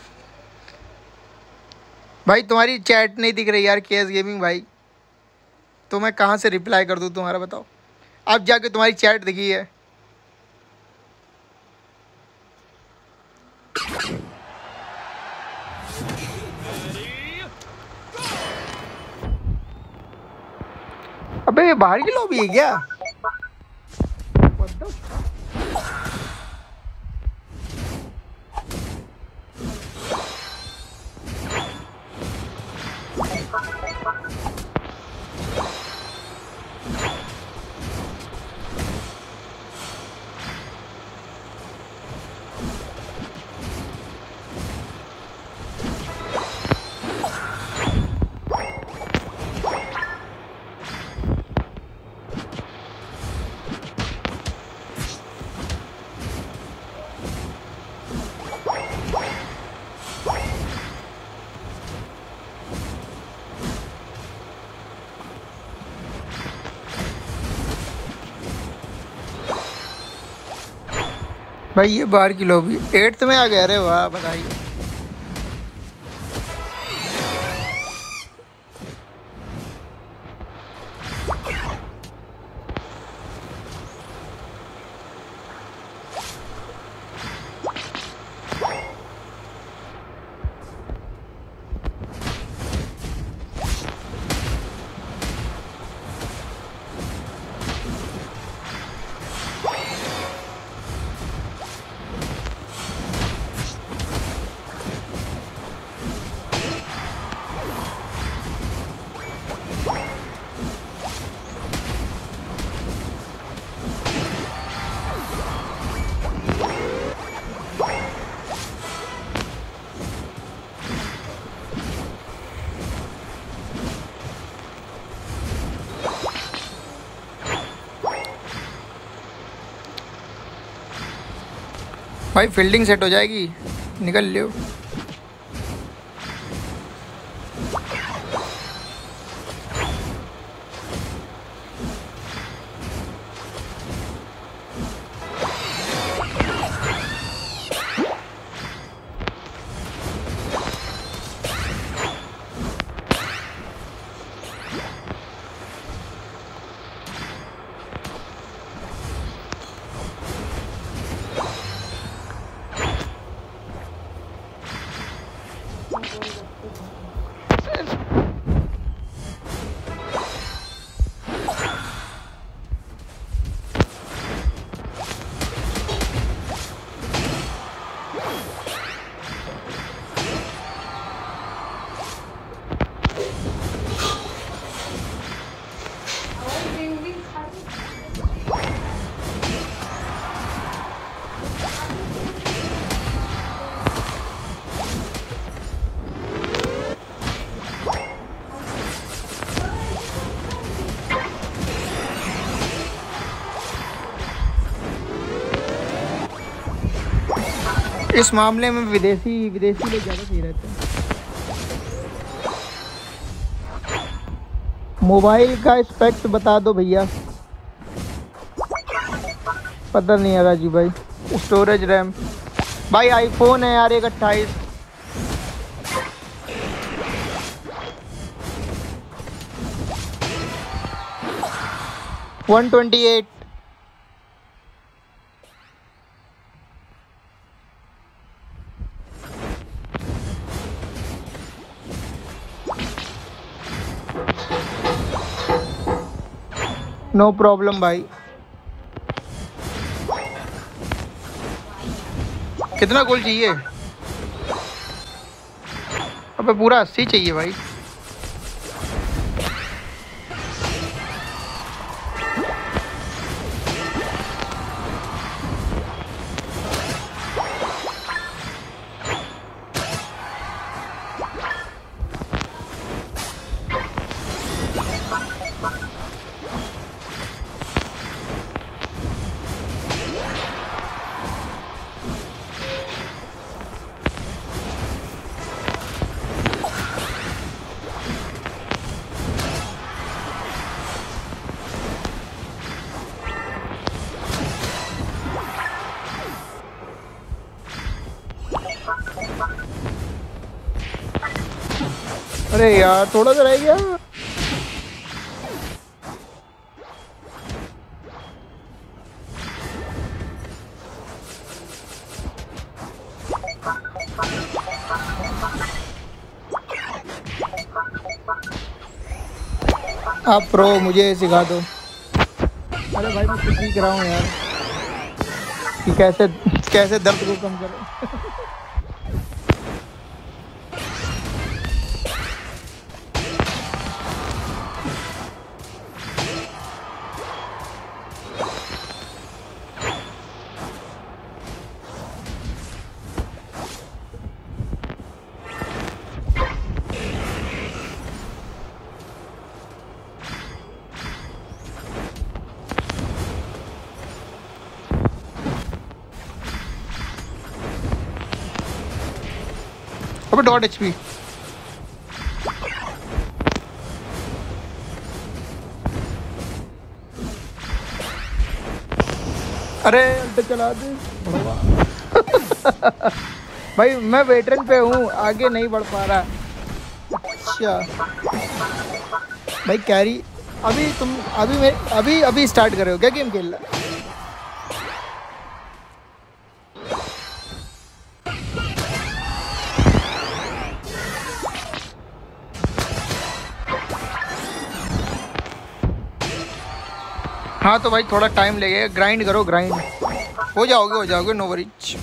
S1: भाई तुम्हारी चैट नहीं दिख रही यार केएस गेमिंग भाई, तो मैं कहाँ से रिप्लाई कर दूँ तुम्हारा, बताओ। अब जाके तुम्हारी चैट दिखी है। अबे ये बाहर की लॉबी है क्या? भाई ये बाहर की लॉबी 8th में आ गया। अरे वाह, बताइए। भाई फील्डिंग सेट हो जाएगी, निकल लियो। इस मामले में विदेशी विदेशी लोग ज़्यादा सही रहते हैं। मोबाइल का स्पेक्स बता दो भैया। पता नहीं है राजीव भाई। स्टोरेज रैम भाई आईफोन है यार, एक 28। वन 28। नो प्रॉब्लम भाई। कितना गोल चाहिए? अबे पूरा 80 चाहिए भाई। अरे यार थोड़ा सा रह गया। आप प्रो मुझे सिखा दो। अरे भाई मैं कुछ सीख रहा हूँ यार कि कैसे कैसे दर्द को कम करें। अबे डॉट एचपी। अरे अल्ट चला दे भाई मैं वेटरन पे हूँ, आगे नहीं बढ़ पा रहा। अच्छा भाई कैरी अभी तुम अभी स्टार्ट कर रहे हो क्या गेम खेलना? हाँ तो भाई थोड़ा टाइम लगेगा, ग्राइंड करो ग्राइंड। हो जाओगे नो वरीज।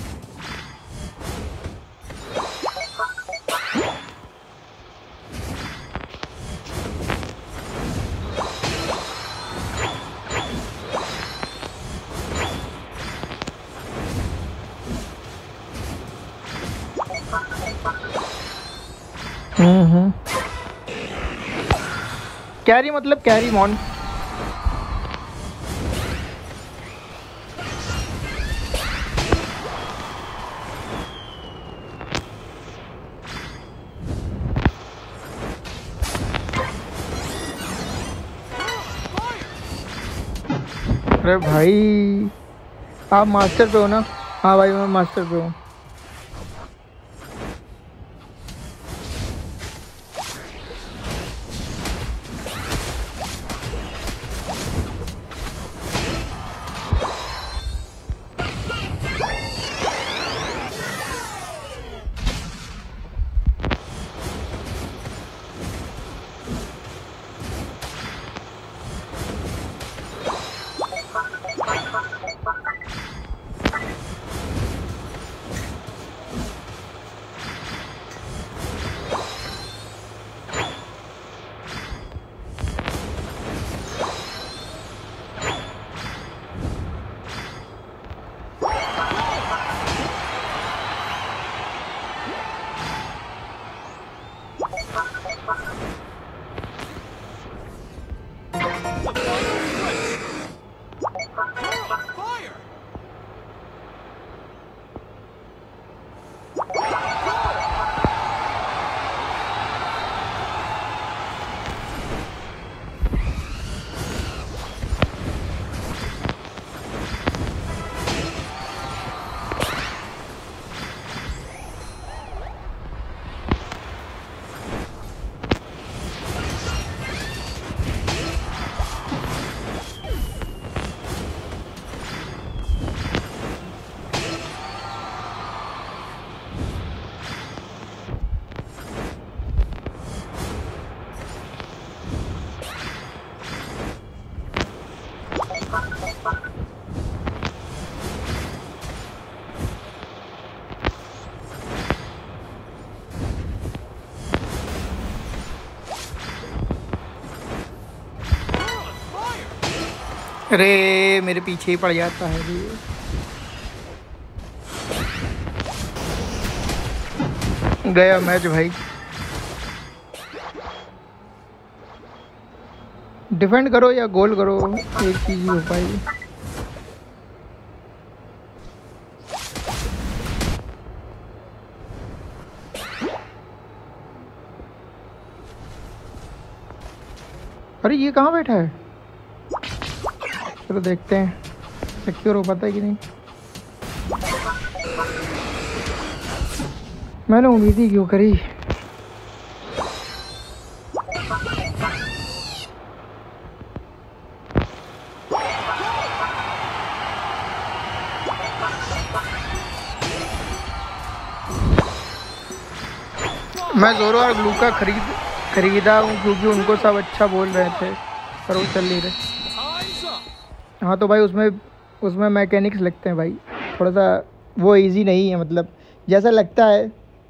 S1: कैरी मतलब कैरी मॉन। अरे भाई आप मास्टर पे हो ना? हाँ भाई मैं मास्टर पे हूँ। अरे मेरे पीछे ही पड़ जाता है ये। गया मैच भाई। डिफेंड करो या गोल करो, एक चीज ही हो पाएगी। अरे ये कहाँ बैठा है? चलो देखते हैं सिक्योर हो पाता है कि नहीं। मैंने उम्मीद ही क्यों करी। मैं जोरो और लूका खरीदा हूँ क्योंकि उनको सब अच्छा बोल रहे थे, पर वो चल नहीं रहे। हाँ तो भाई उसमें मैकेनिक्स लगते हैं भाई, थोड़ा सा वो इजी नहीं है, मतलब जैसा लगता है।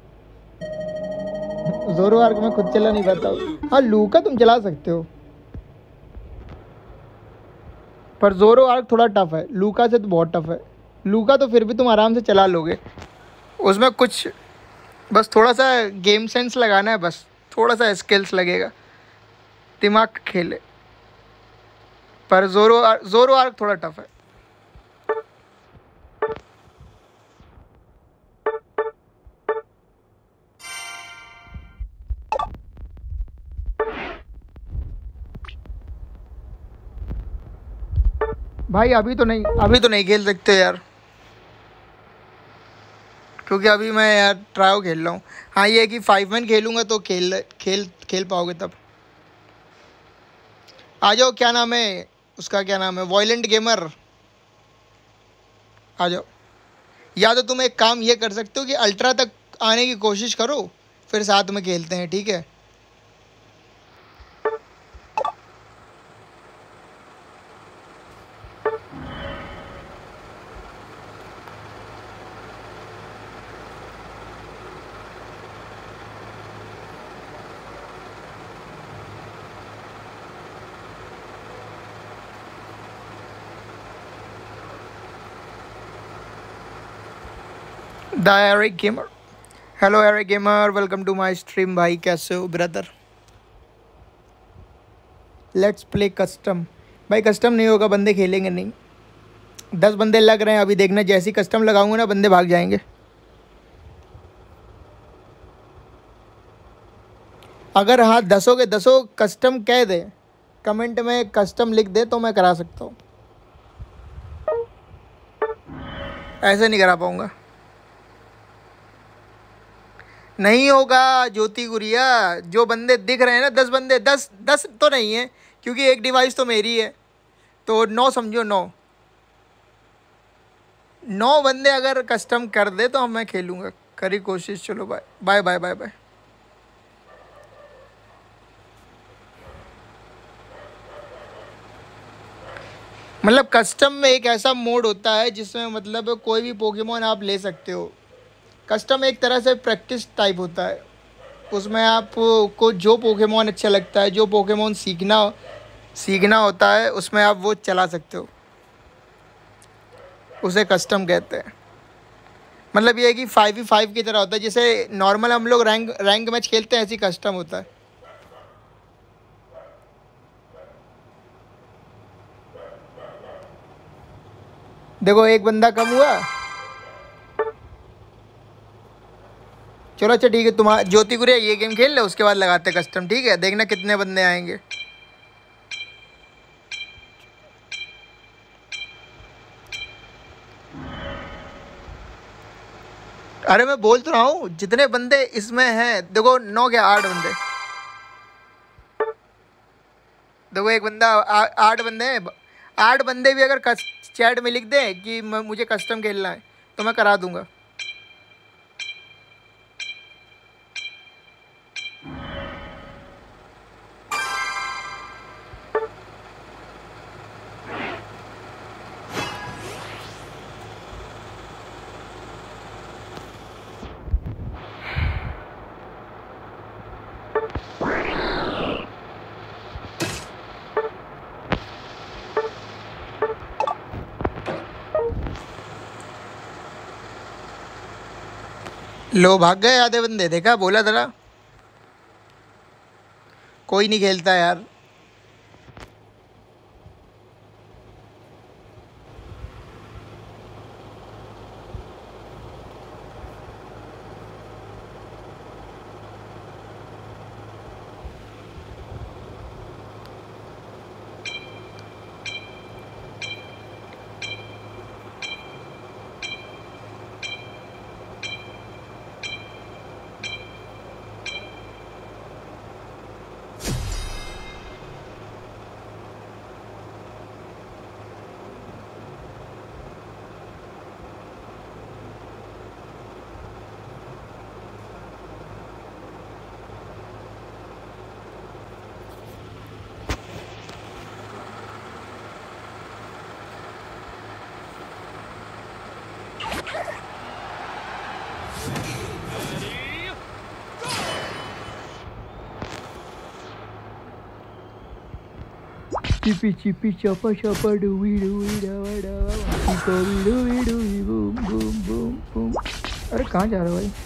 S1: जोरो आर्क मैं खुद चला नहीं पाता हूँ। हाँ लूका तुम चला सकते हो, पर जोरो आर्क थोड़ा टफ है, लूका से तो बहुत टफ है। लूका तो फिर भी तुम आराम से चला लोगे, उसमें कुछ बस थोड़ा सा गेम सेंस लगाना है, बस थोड़ा सा स्किल्स लगेगा, दिमाग का खेल है। पर जोरो आर्क थोड़ा टफ है। भाई अभी तो नहीं खेल सकते यार, क्योंकि अभी मैं यार ट्रायो खेल रहा हूँ। हाँ ये है कि 5 मैन खेलूँगा तो खेल पाओगे तब। आ जाओ, क्या नाम है उसका, क्या नाम है, वॉयलेंट गेमर आ जाओ। या तो तुम एक काम ये कर सकते हो कि अल्ट्रा तक आने की कोशिश करो, फिर साथ में खेलते हैं, ठीक है। The Eric gamer, hello Eric gamer, welcome to my stream भाई, कैसे हो ब्रदर। Let's play custom. भाई कस्टम नहीं होगा, बंदे खेलेंगे नहीं। 10 बंदे लग रहे हैं अभी, देखना जैसे ही कस्टम लगाऊंगा ना बंदे भाग जाएंगे। अगर हाँ 10 के 10 कस्टम कह दे, कमेंट में कस्टम लिख दे तो मैं करा सकता हूँ, ऐसे नहीं करा पाऊँगा। नहीं होगा ज्योति गुड़िया, जो बंदे दिख रहे हैं ना 10 बंदे, 10 तो नहीं है क्योंकि एक डिवाइस तो मेरी है, तो 9 समझो, 9 बंदे अगर कस्टम कर दे तो मैं खेलूँगा, करी कोशिश। चलो bye bye bye bye bye. मतलब कस्टम में एक ऐसा मोड होता है जिसमें मतलब कोई भी पोकेमोन आप ले सकते हो। कस्टम एक तरह से प्रैक्टिस टाइप होता है, उसमें आपको जो पोकेमोन अच्छा लगता है, जो पोकेमोन सीखना होता है, उसमें आप वो चला सकते हो, उसे कस्टम कहते हैं। मतलब ये है कि 5v5 की तरह होता है, जैसे नॉर्मल हम लोग रैंक मैच खेलते हैं, ऐसी कस्टम होता है। देखो एक बंदा कम हुआ। चलो अच्छा ठीक है, तुम्हारा ज्योति गुड़िया ये गेम खेल ले, उसके बाद लगाते कस्टम, ठीक है। देखना कितने बंदे आएंगे। अरे मैं बोल तो रहा हूँ जितने बंदे इसमें हैं, देखो 9 के 8 बंदे, देखो एक बंदा 8 बंदे हैं। 8 बंदे भी अगर चैट में लिख दें कि मुझे कस्टम खेलना है तो मैं करा दूंगा। लो भाग गए आधे बंदे, देखा बोला था ना। कोई नहीं खेलता यार। चिपी चिपी चपा चपा डूबी डूबी डावा डावा चिपी डूबी डूबी बूम बूम बूम बूम। अरे कहाँ जा रहे हो भाई?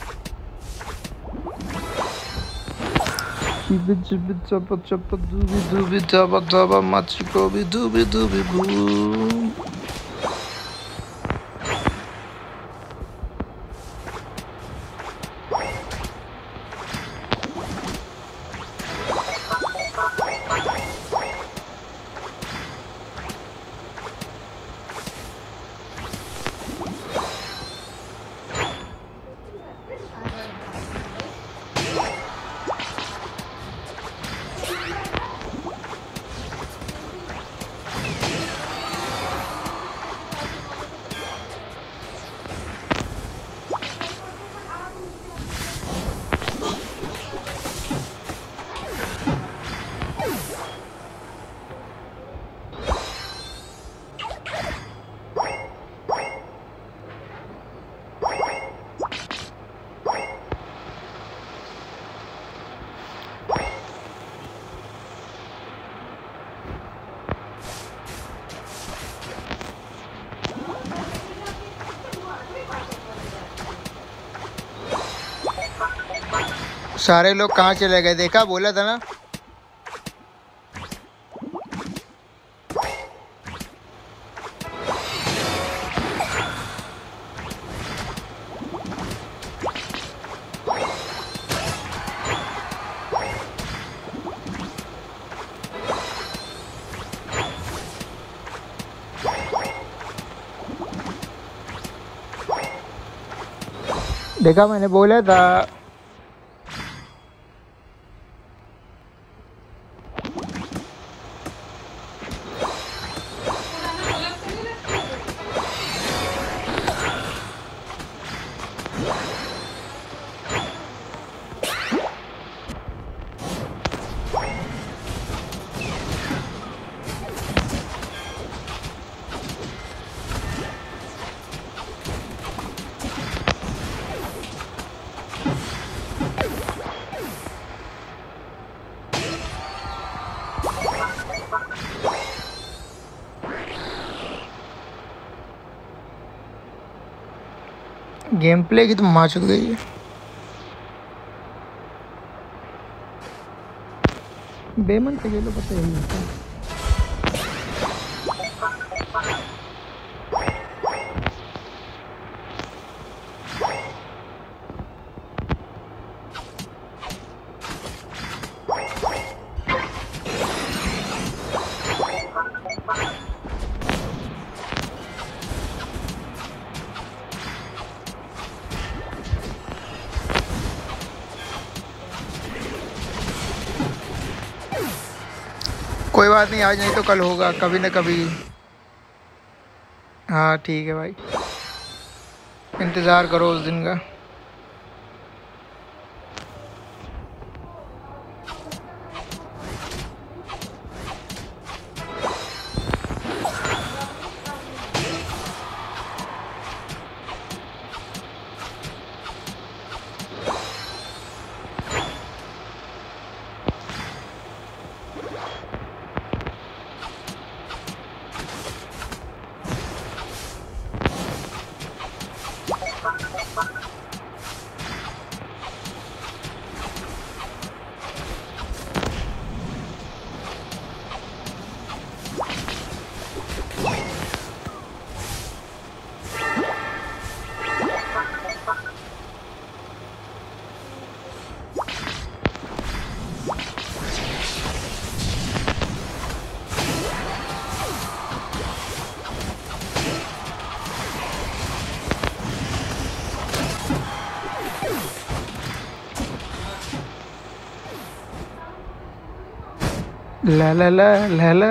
S1: चिपी चिपी चपा चपा डूबी डूबी डावा डावा मची को भी डूबी डूबी बूम। सारे लोग कहाँ चले गए, देखा बोला था ना। देखा मैंने बोला था। गेम प्ले की तो मार चुक गई है। बेमन से खेलो पता ही होता है। कोई बात नहीं, आज नहीं तो कल होगा, कभी ना कभी। हाँ ठीक है भाई, इंतज़ार करो उस दिन का। ला ला ला ला ला।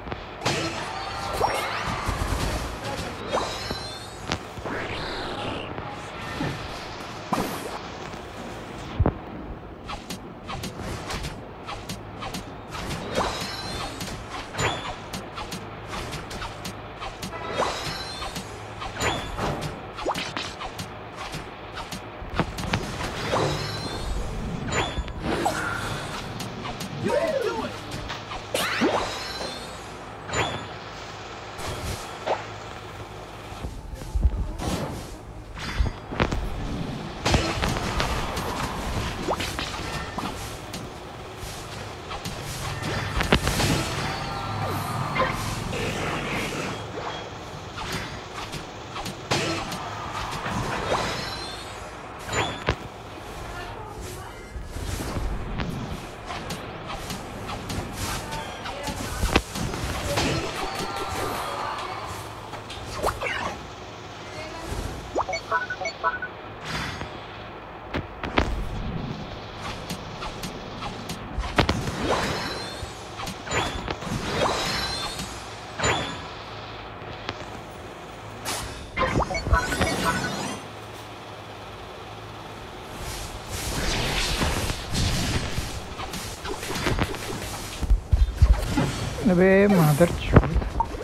S1: अबे मादर चोद।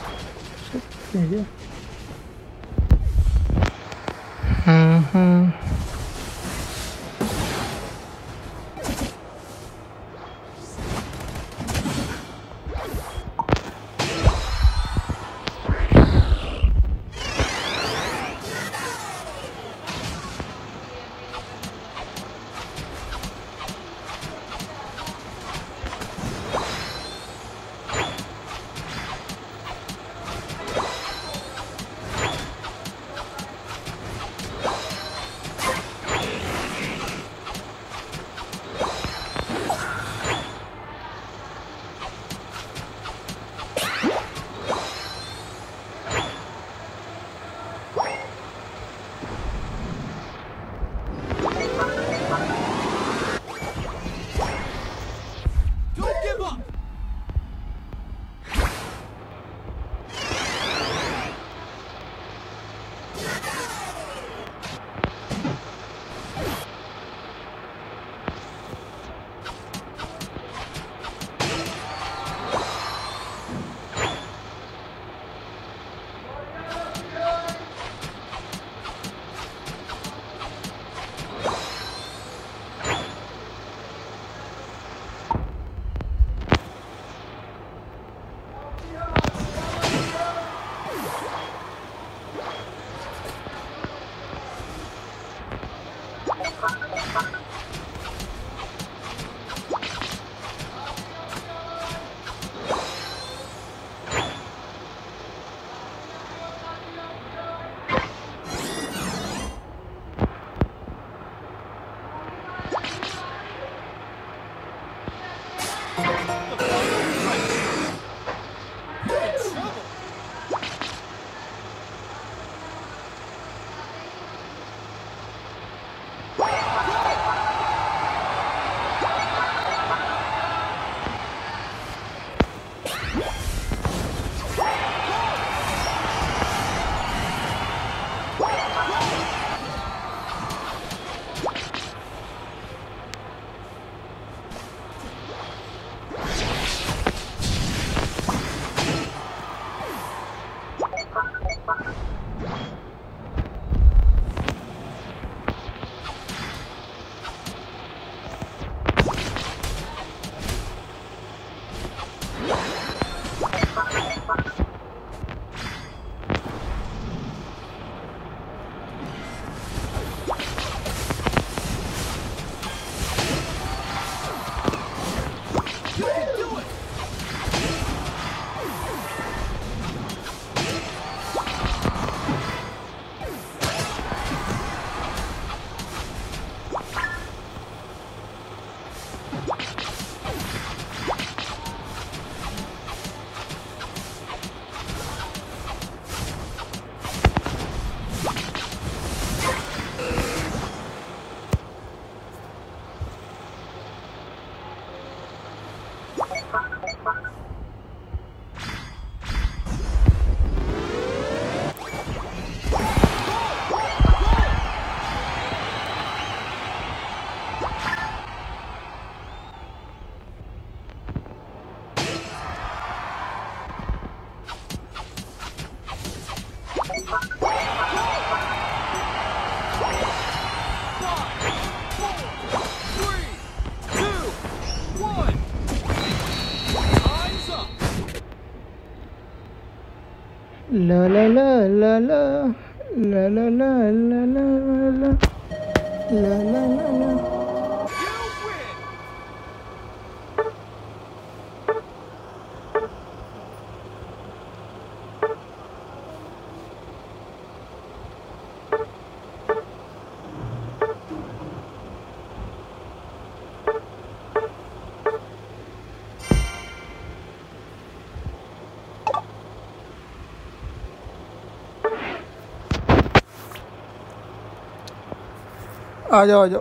S1: हम्म। ला ला ला ला ला ला ला ला ला ला ला ला ला ला। आ जाओ आ जाओ।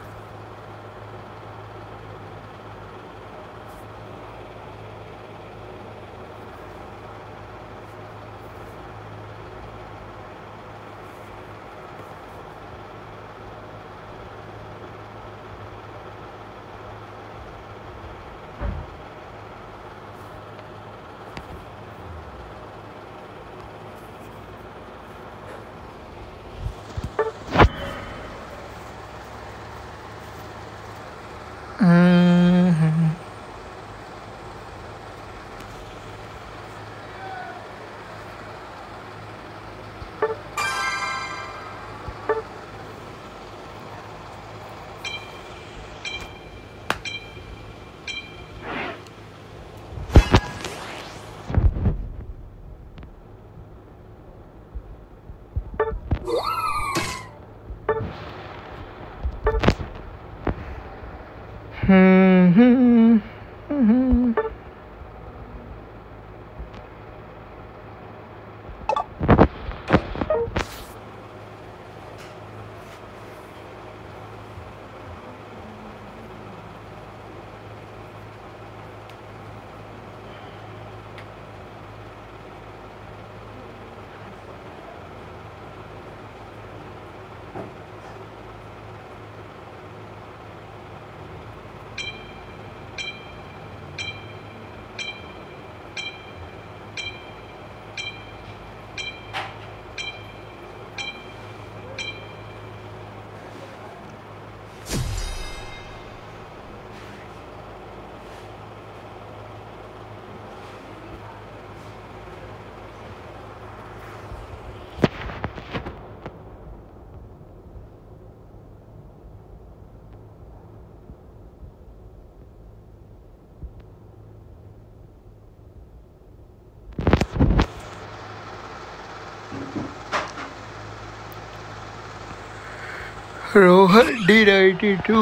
S1: रोहन D92।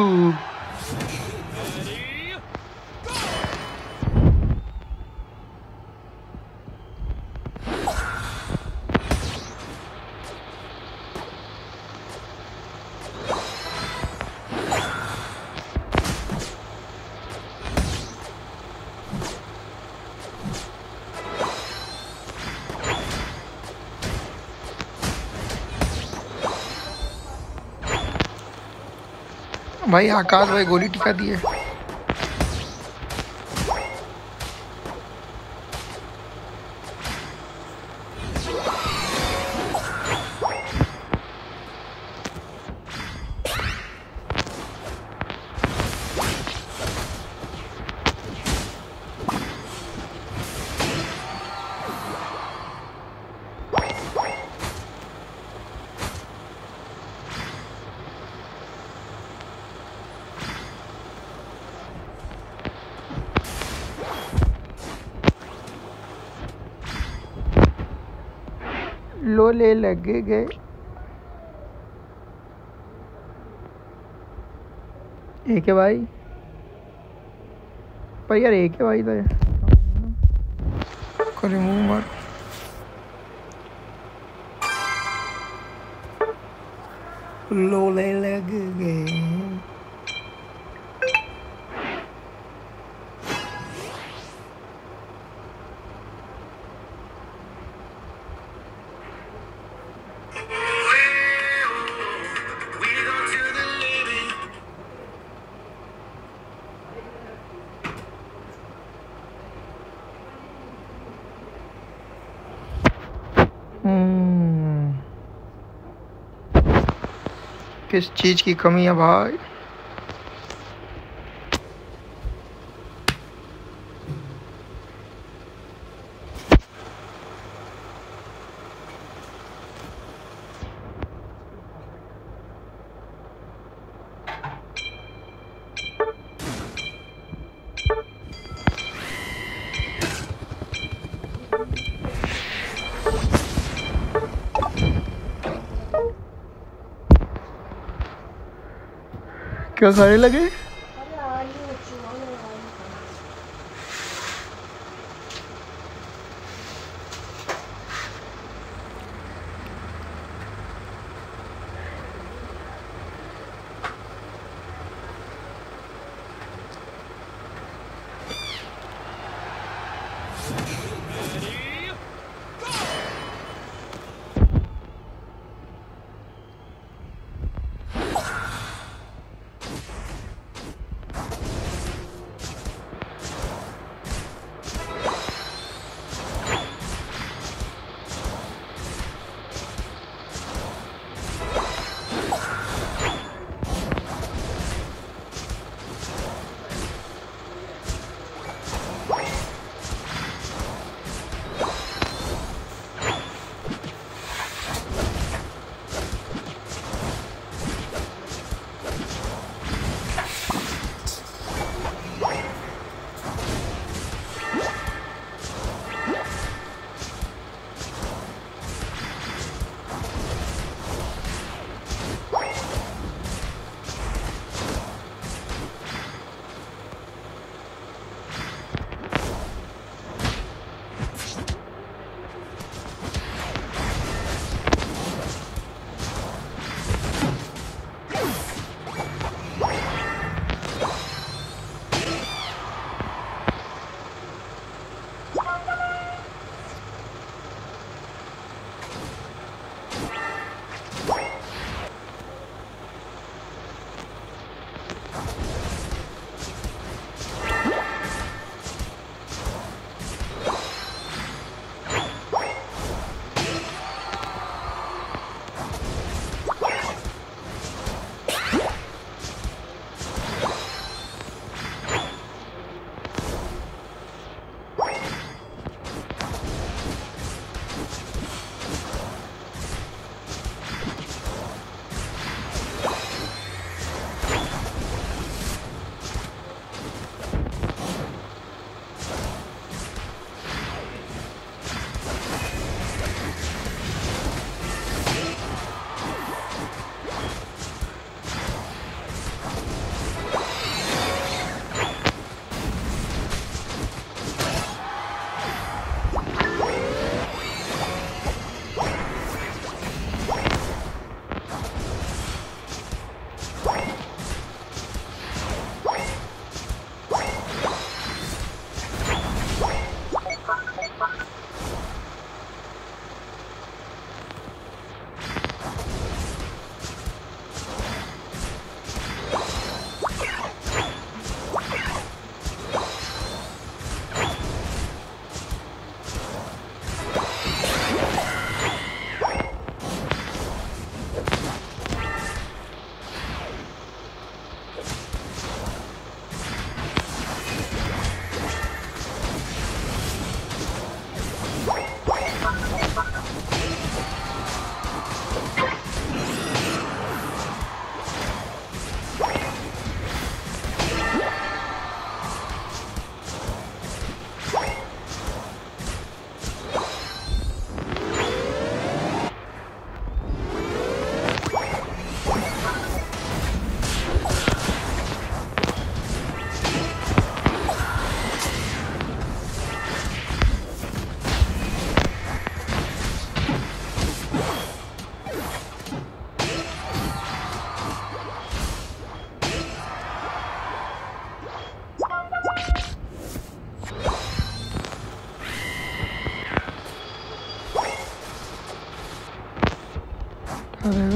S1: भाई आकाश भाई गोली टिका दिए। लोले लगे गए। एक है भाई, पर यार एक है भाई तो करे मुंह मार। लोले लग गए। किस चीज की कमी है भाई? क्या खाने लगे? रहेगा।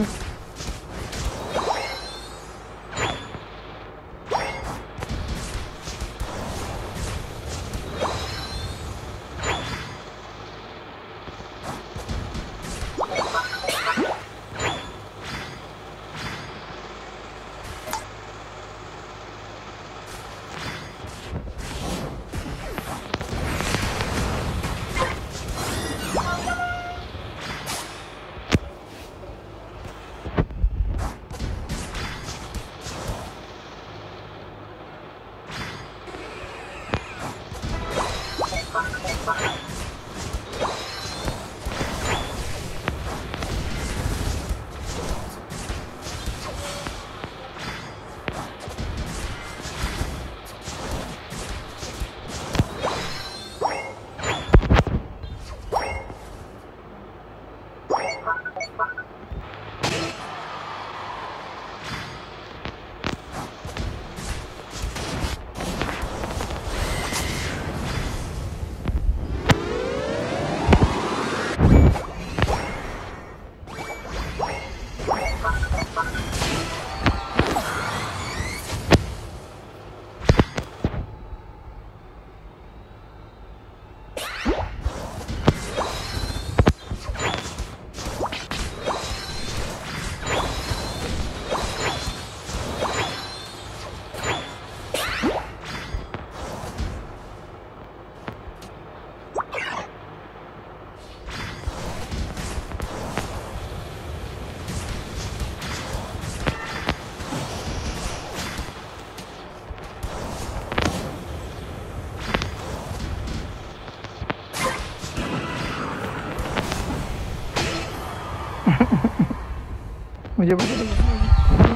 S1: मुझे पता था।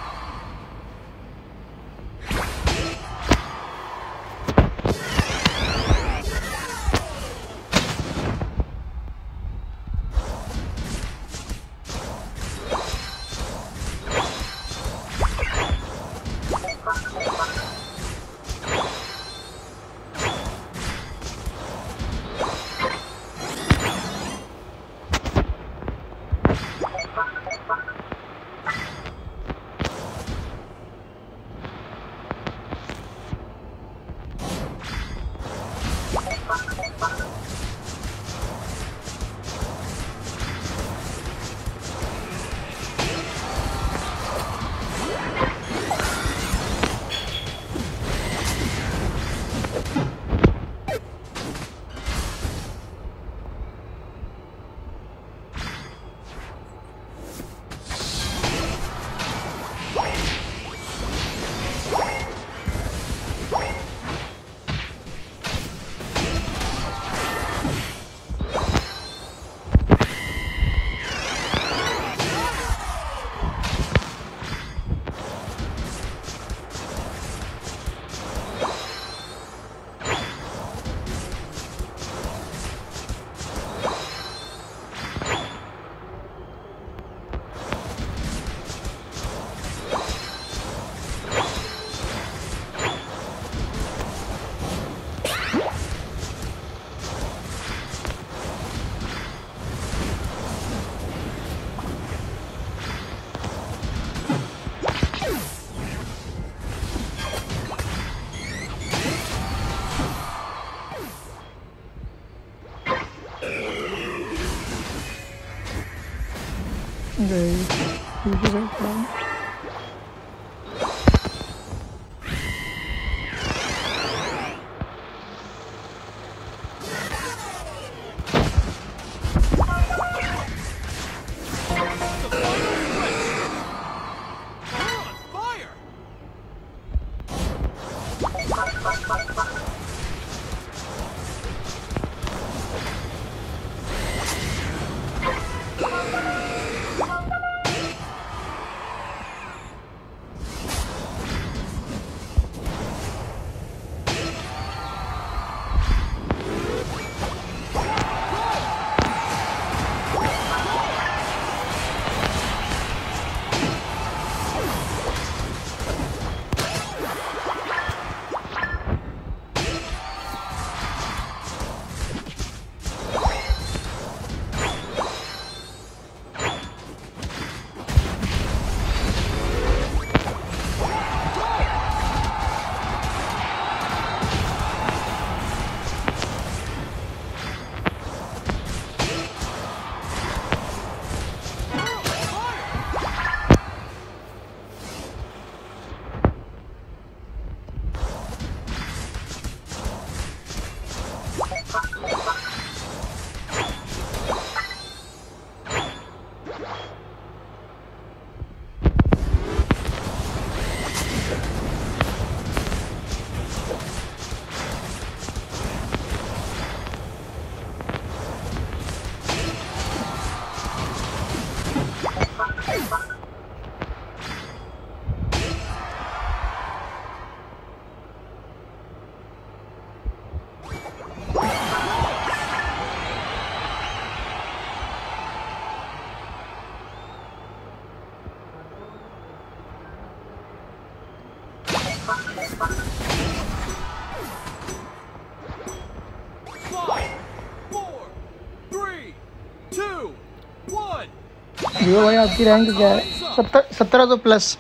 S1: जियो भाई आपकी रैंक क्या है? 1700 plus.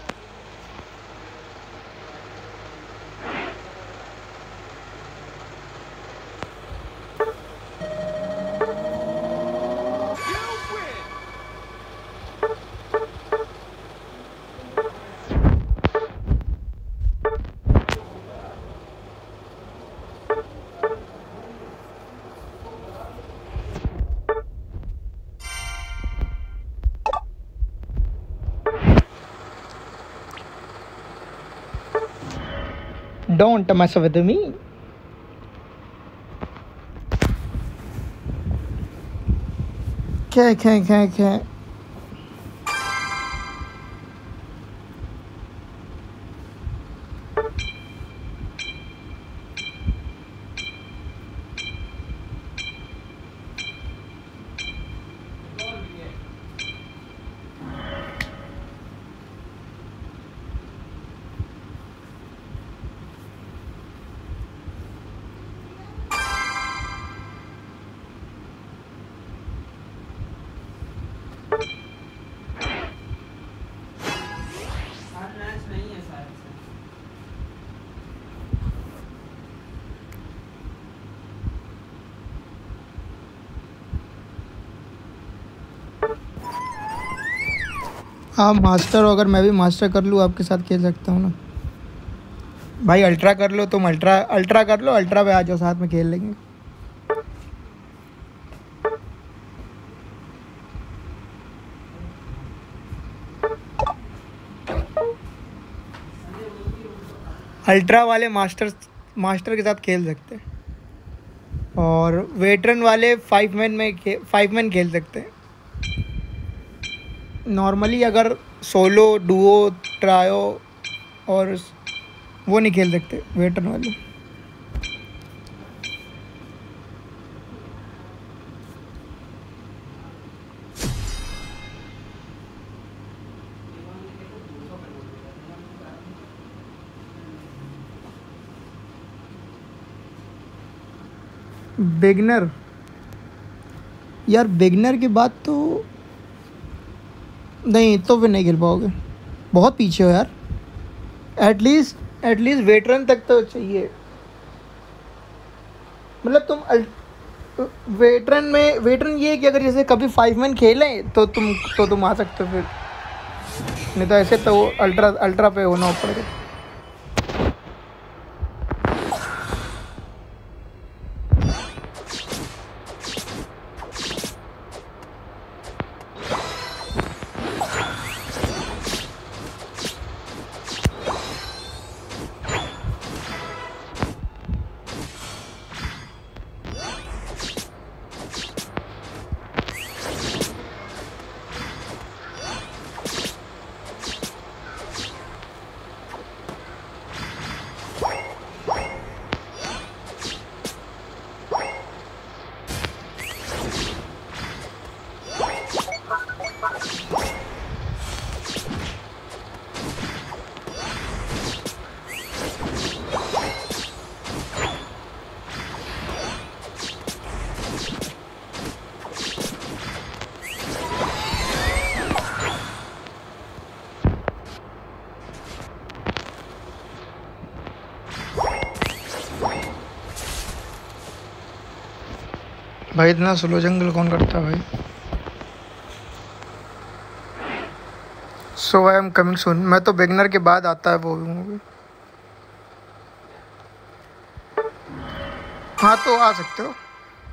S1: Don't mess with me. क्या आप मास्टर हो, अगर मैं भी मास्टर कर लूँ आपके साथ खेल सकता हूँ ना भाई। अल्ट्रा कर लो तुम, अल्ट्रा अल्ट्रा कर लो, अल्ट्रा पे आ जाओ, साथ में खेल लेंगे। अल्ट्रा वाले मास्टर के साथ खेल सकते हैं, और वेटरन वाले 5 मैन खेल सकते हैं। नॉर्मली अगर सोलो डुओ ट्रायो और वो नहीं खेल सकते वेटरन वाले। बिगनर यार, बिगनर के बाद तो नहीं, तो फिर नहीं खेल पाओगे, बहुत पीछे हो यार। एटलीस्ट वेटरन तक तो चाहिए। मतलब वेटरन ये है कि अगर जैसे कभी 5 मैन खेलें तो तुम आ सकते हो फिर, नहीं तो ऐसे तो अल्ट्रा पे होना पड़ेगा। भाई इतना स्लो जंगल कौन करता है भाई। So I am coming soon. मैं तो बिगनर के बाद आता है वो मूवी। हाँ तो आ सकते हो।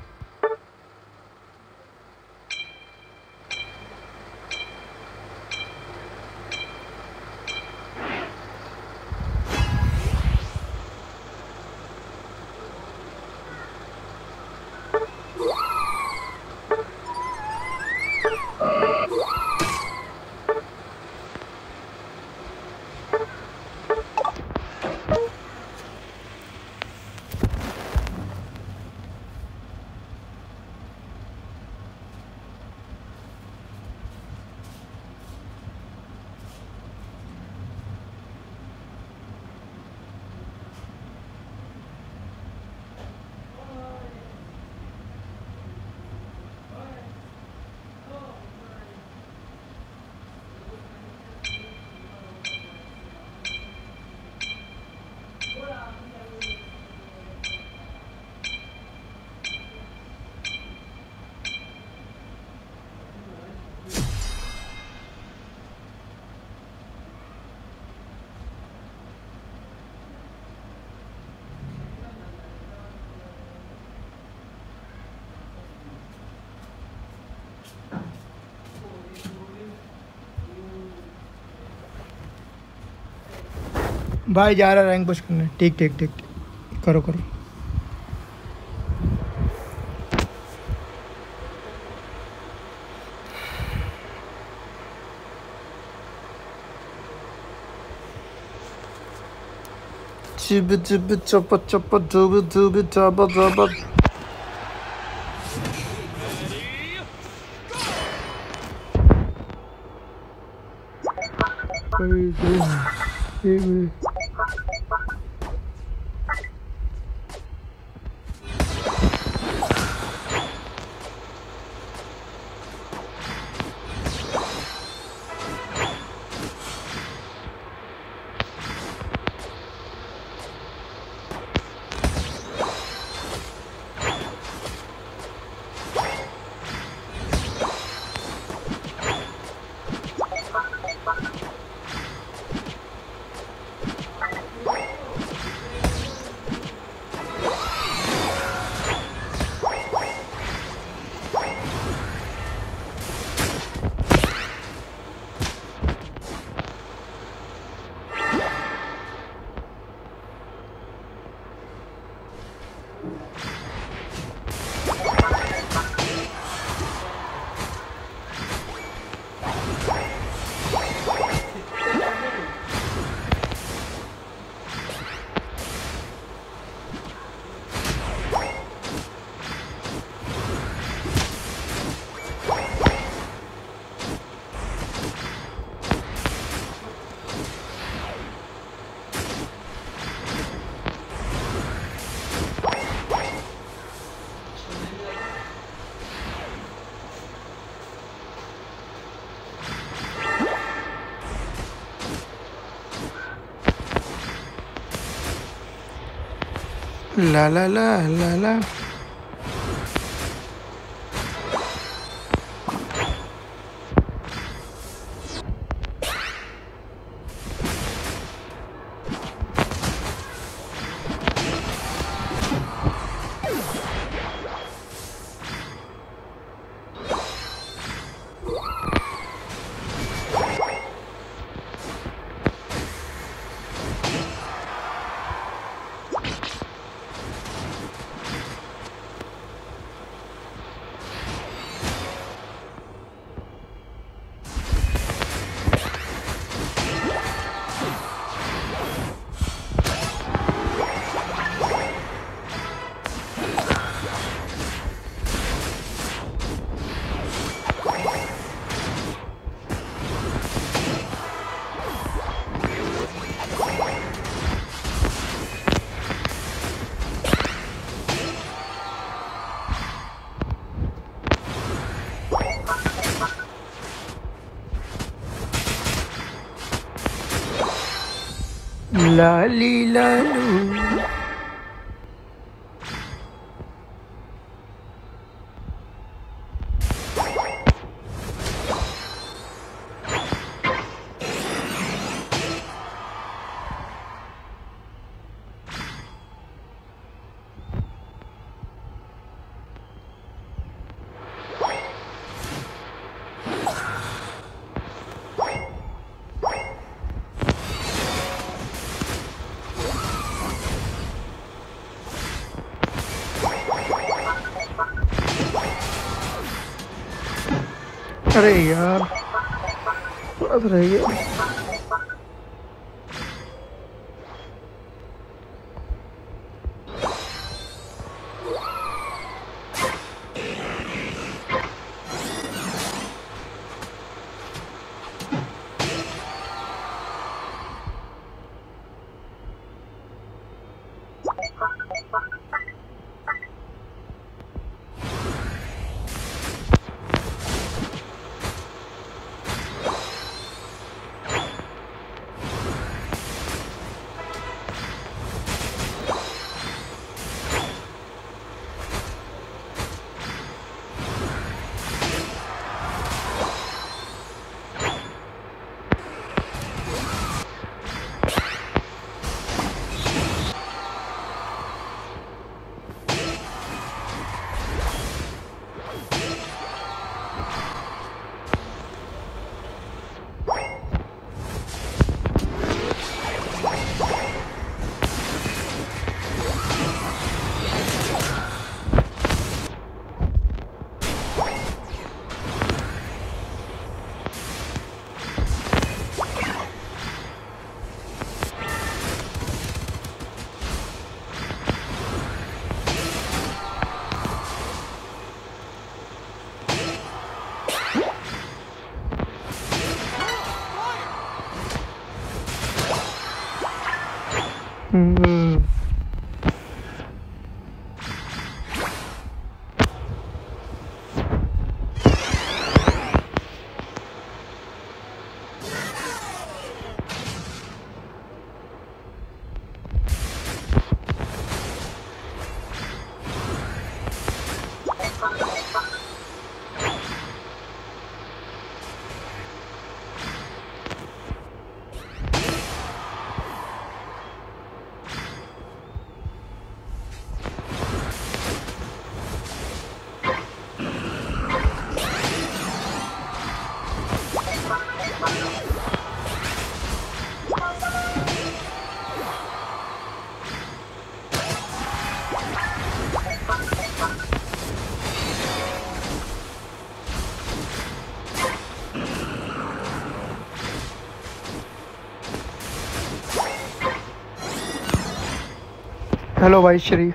S1: भाई जा रहा रैंक पुश करने। ठीक ठीक ठीक ठीक, करो करो। चिब चिब चप चप धुब धुब चब चब। ला ला ला ला ला। लाली लालू। अरे यार थोड़ा सा रह गया। हेलो भाई श्री।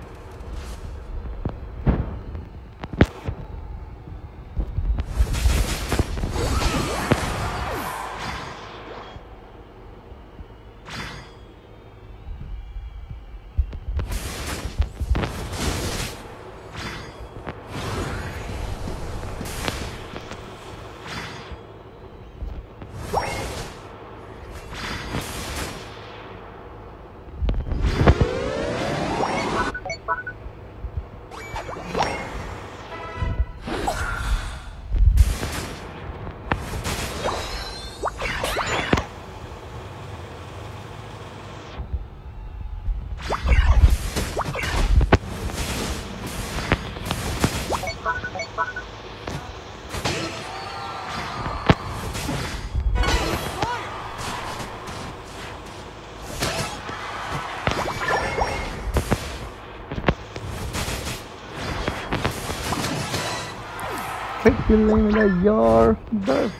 S1: किल नहीं मिला यार बस।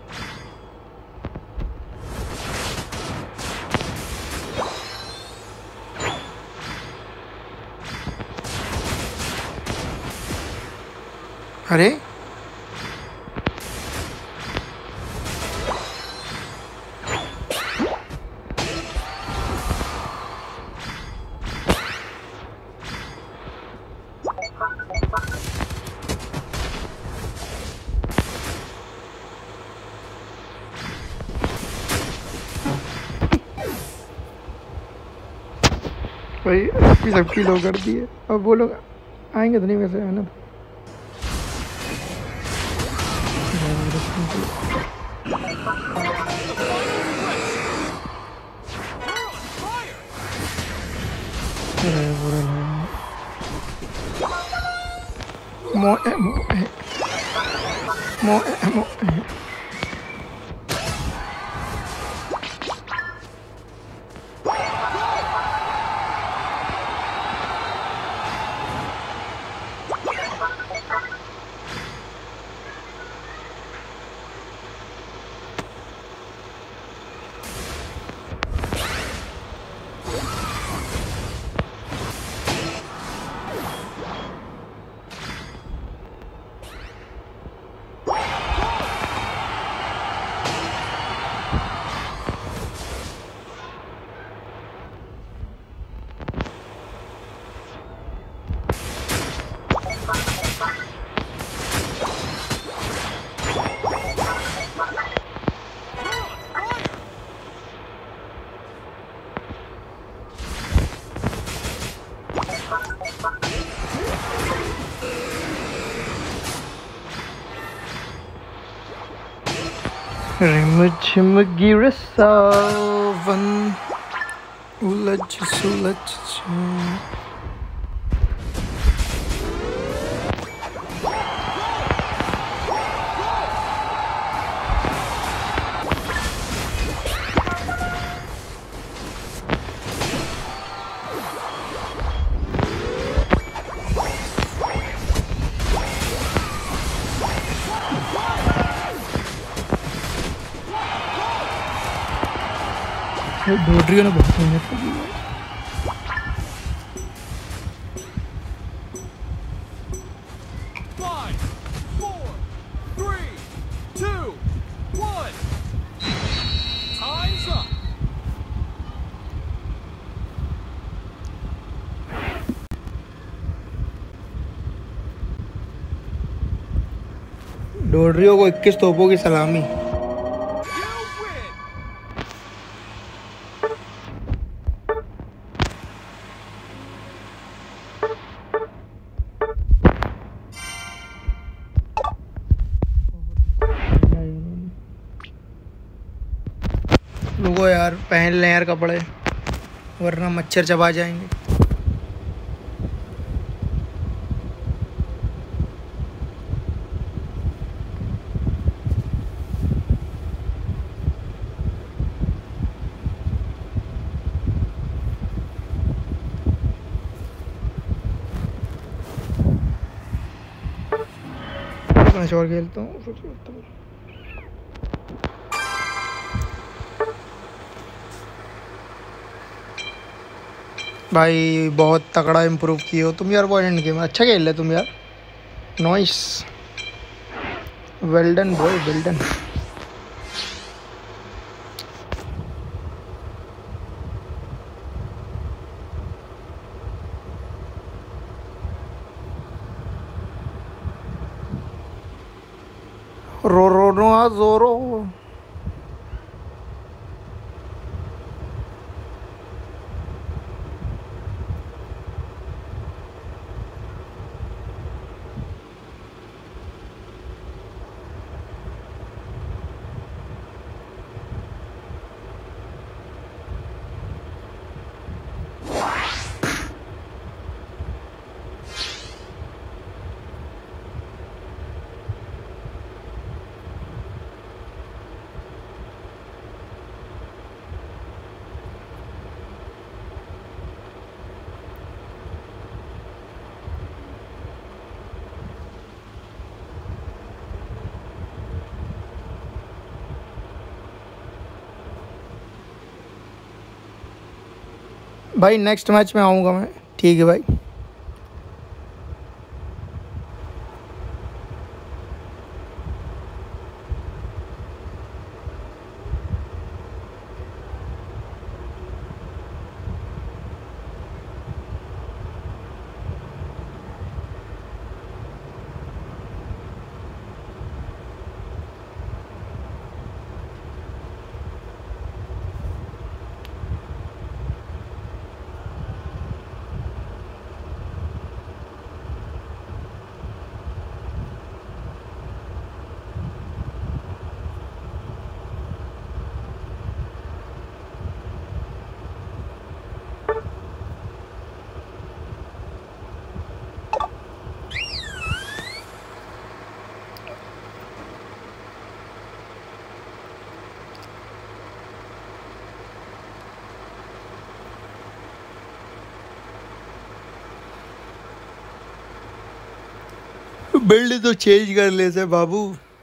S1: अरे भाई सबकी लो कर दी है। अब वो लोग आएंगे तो नहीं वैसे, है ना। रिमझिम गिरे सावन उलझ सुलझ ढूंढ ने बहुत मेहनत की है। डोडरियो को 21 तोपों की सलामी। लोगों यार पहन लें यार कपड़े, वरना मच्छर चबा जाएंगे। मैच और खेलता हूँ फिर खेलता हूँ। भाई बहुत तगड़ा इम्प्रूव किए हो तुम यार। वो एंड गेम अच्छा खेल रहे तुम यार। Nice, well done boy, well done. रो रो रो जोरो। भाई नेक्स्ट मैच में आऊँगा मैं, ठीक है भाई। बिल्ड तो चेंज कर ले से बाबू।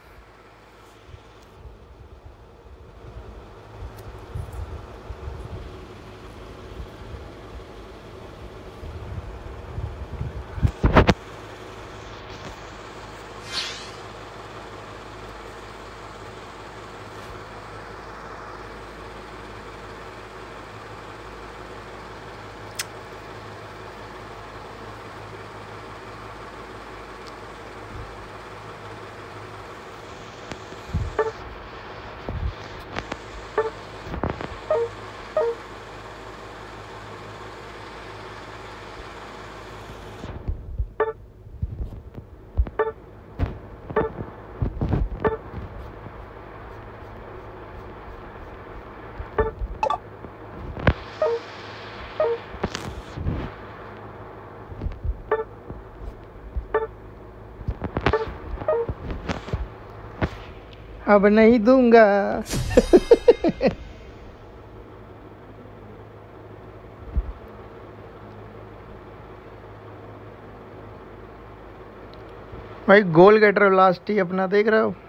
S1: अब नहीं दूंगा। भाई गोल गेटर लास्ट ही अपना देख रहे हो।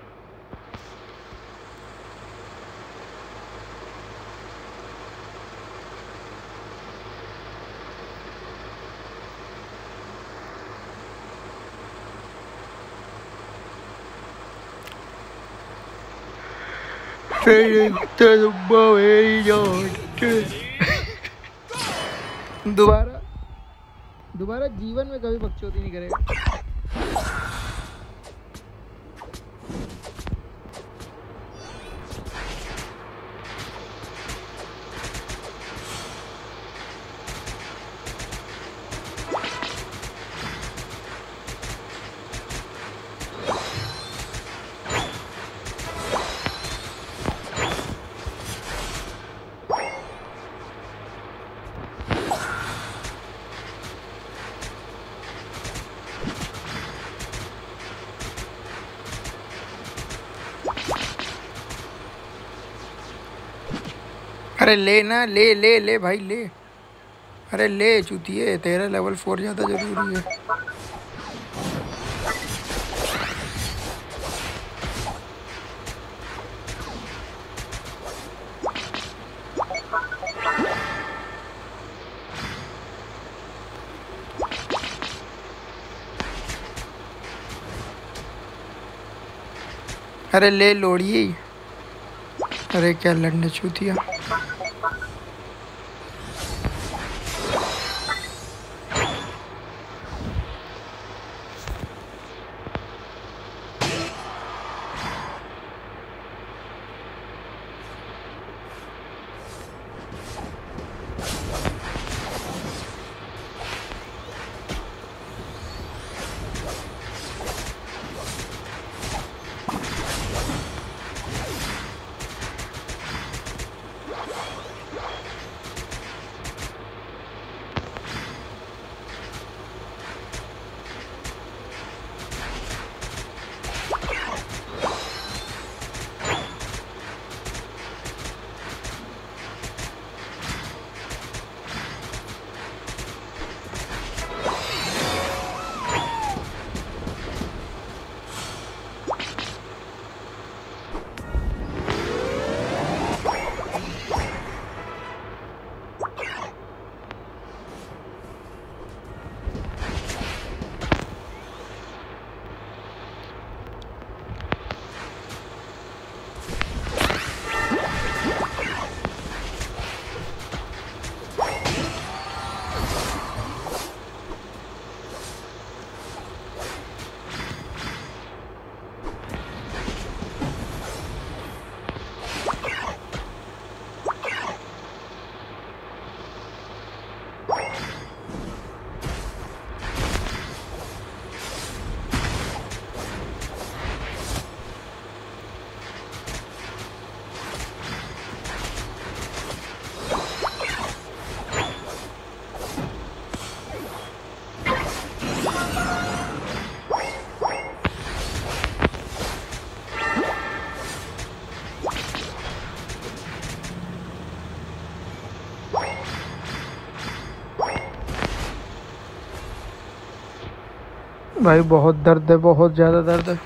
S1: दोबारा दोबारा जीवन में कभी बकचोदी नहीं करेगा। अरे ले ना, ले ले ले भाई ले। अरे ले चूतिए, तेरा लेवल 4 ज़्यादा जरूरी है। अरे ले लोड़ी। अरे क्या लंडे चूतिया। भाई बहुत दर्द है, बहुत ज़्यादा दर्द है।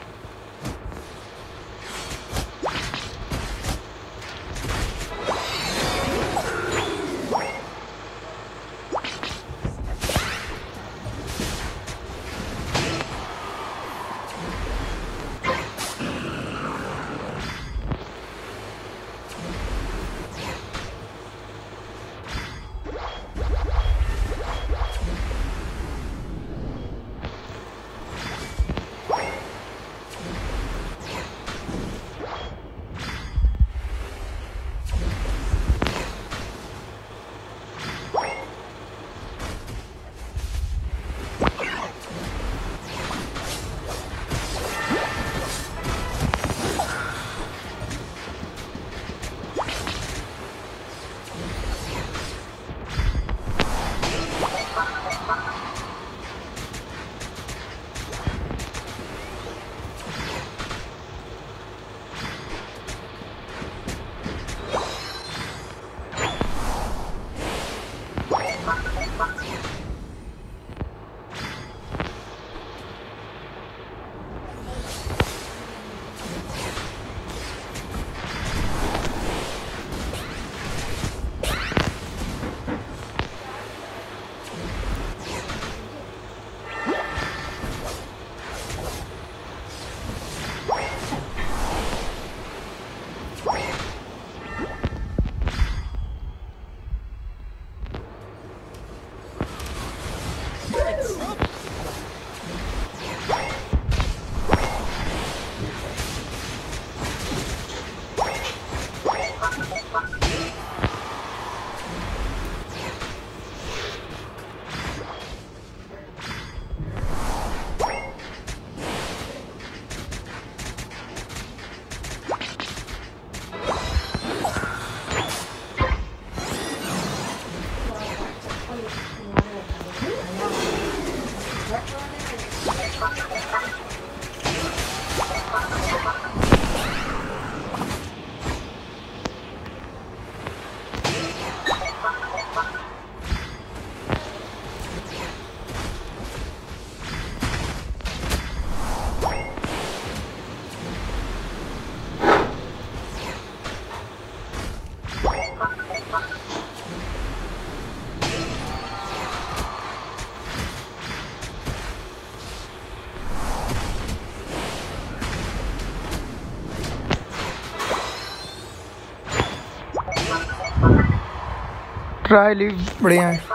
S1: ट्राई लीव बढ़िया है।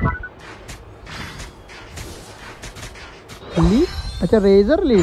S1: लीव, अच्छा रेजर लीव।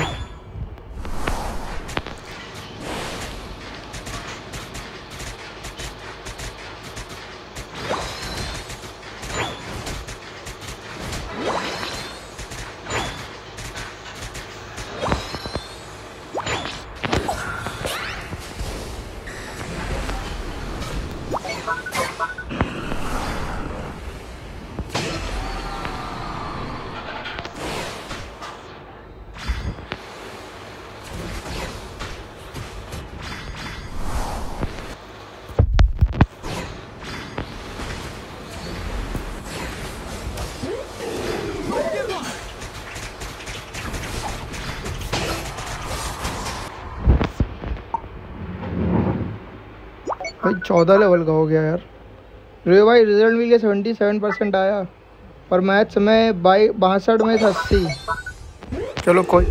S1: भाई 14 लेवल का हो गया यार। रे भाई रिजल्ट मिल गया 77% आया, पर मैथ्स में 62 में से 80। चलो कोई।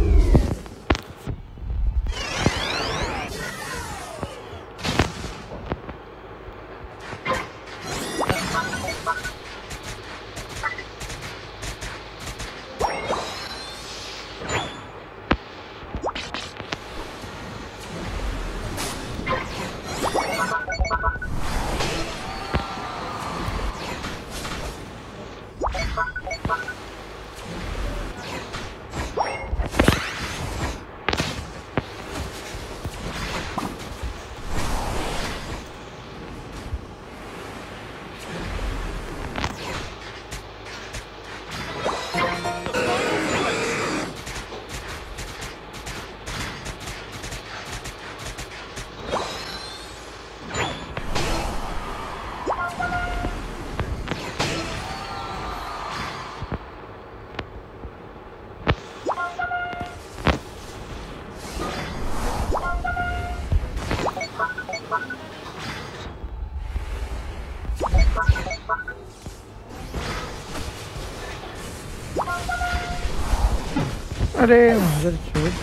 S1: अरे मदर चोद।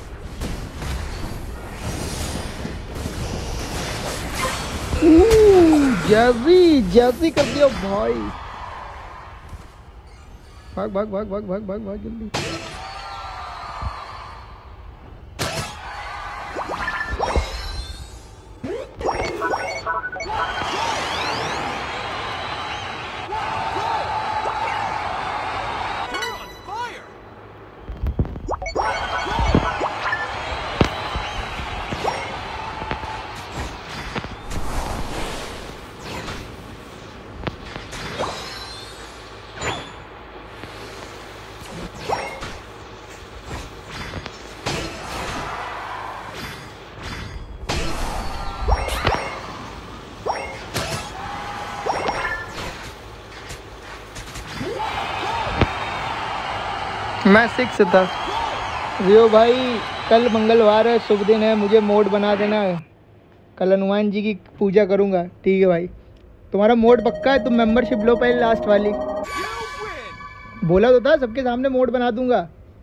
S1: जैसी कर दिया भाई। भाग भाग भाग भाग भाग भाग भाग जल्दी। मैं 6 था। रियो भाई कल मंगलवार है, शुभ दिन है, मुझे मोड बना देना है। कल हनुमान जी की पूजा करूंगा। ठीक है भाई, तुम्हारा मोड पक्का है? तुम मेंबरशिप लो पहले लास्ट वाली। बोला तो था सबके सामने मोड बना दूंगा।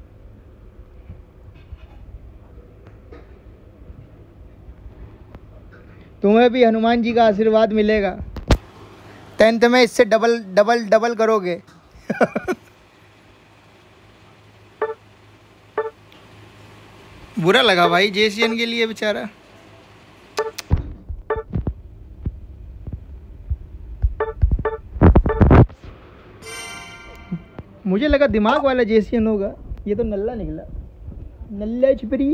S1: तुम्हें भी हनुमान जी का आशीर्वाद मिलेगा। 10th में इससे डबल डबल डबल करोगे। बुरा लगा भाई जेसीएन के लिए बेचारा। मुझे लगा दिमाग वाला जेसीएन होगा, ये तो नल्ला निकला। नल्ला छिपरी।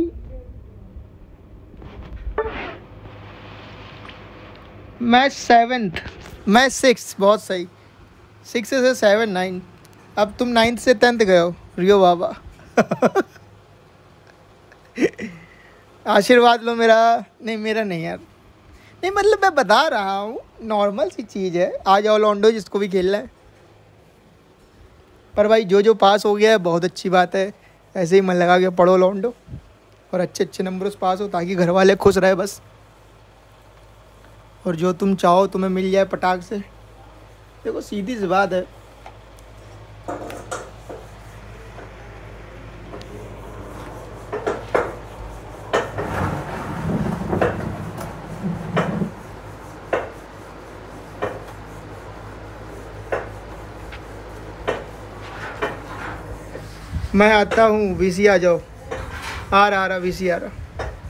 S1: मैं 7th, मैं 6। बहुत सही। 6 से 7 9। अब तुम 9th से 10th गए हो रियो बाबा। आशीर्वाद लो मेरा। नहीं मेरा नहीं यार, नहीं मतलब मैं बता रहा हूँ, नॉर्मल सी चीज़ है। आ जाओ लॉन्डो, जिसको भी खेलना है। पर भाई जो पास हो गया है बहुत अच्छी बात है। ऐसे ही मन लगा के पढ़ो लॉन्डो, और अच्छे अच्छे नंबरों से पास हो, ताकि घर वाले खुश रहे बस। और जो तुम चाहो तुम्हें मिल जाए पटाख से। देखो सीधी सी बात है। मैं आता हूँ, वीसी आ जाओ। आ रहा वीसी आ रहा।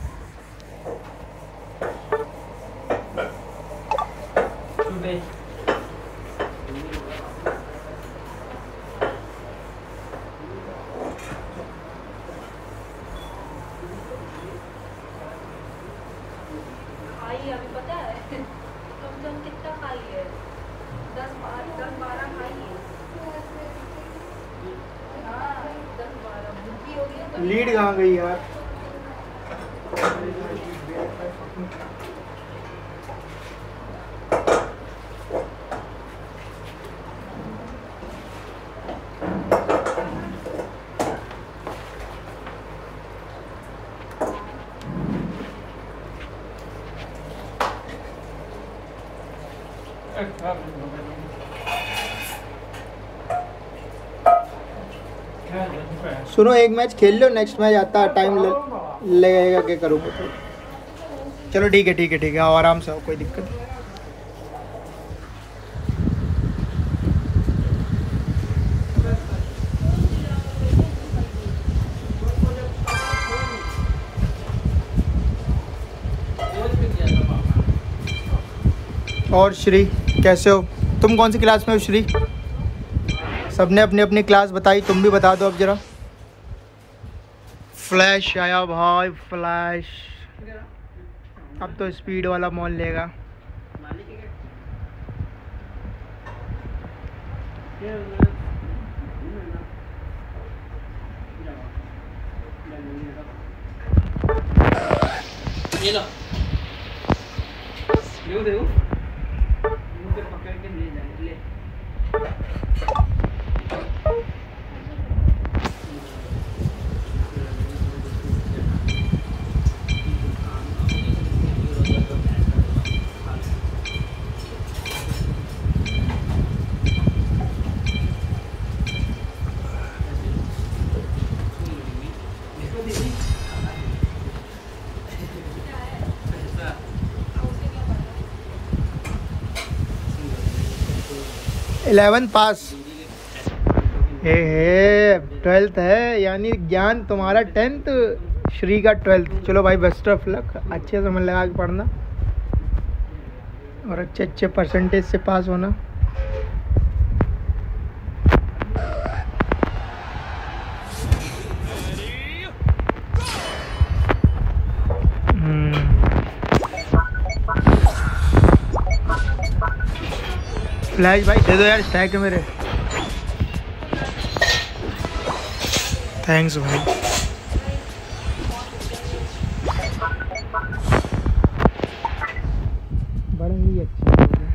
S4: अभी पता है कम कितना खाई है? 10-12 खाई है। हाँ 10-12 भूखी हो गई तो
S1: लीड कहाँ गई यार? सुनो, एक मैच खेल लो, नेक्स्ट मैच आता है, टाइम लगेगा क्या करूँगा तो। चलो ठीक है आओ, आराम से आओ, कोई दिक्कत नहीं। और श्री कैसे हो? तुम कौन सी क्लास में हो श्री? सबने अपनी अपनी क्लास बताई, तुम भी बता दो अब जरा। फ्लैश आया भाई, फ्लैश। अब तो स्पीड वाला मॉल लेगा।
S3: ये लो दे मुझे पकड़ के ले जाए ले।
S1: इलेवन पास हे 12th है, यानी ज्ञान तुम्हारा 10th, श्री का 12th। चलो भाई बेस्ट ऑफ लक, अच्छे से मन लगा के पढ़ना और अच्छे परसेंटेज से पास होना। फ्लैश भाई दे दो यार, स्टैक है मेरे। थैंक्स भाई। बड़ा ही अच्छा हो गया।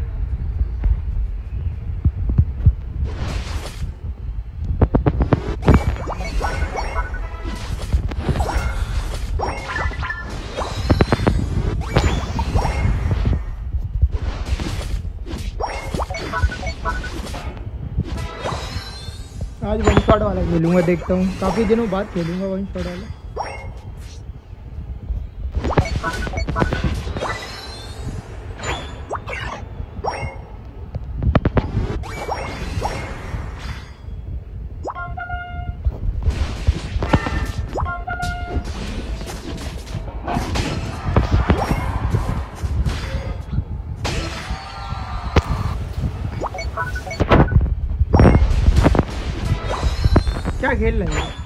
S1: आज वन शॉट वाला खेलूंगा, देखता हूँ, काफ़ी दिनों बाद खेलूंगा वन शॉट वाला। क्या खेल रहे हैं?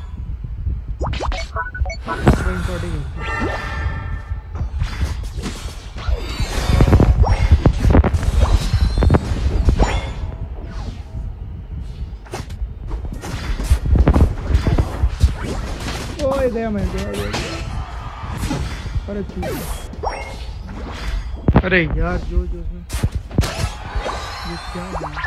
S1: ओए गया मैं, गया। अरे अरे यार जो उसमें ये क्या है?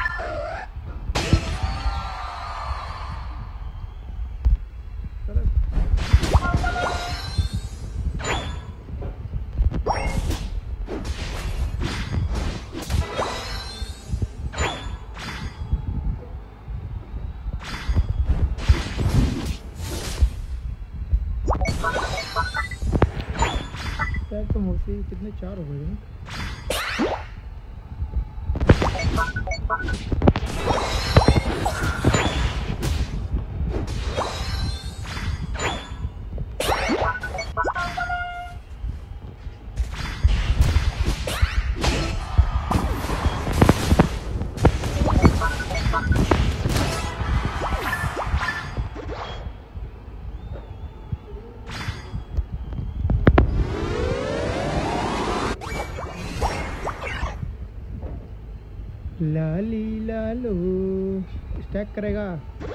S1: तो मोस्टली कितने 4 हो गए हैं। लाली लालो स्टैक करेगा।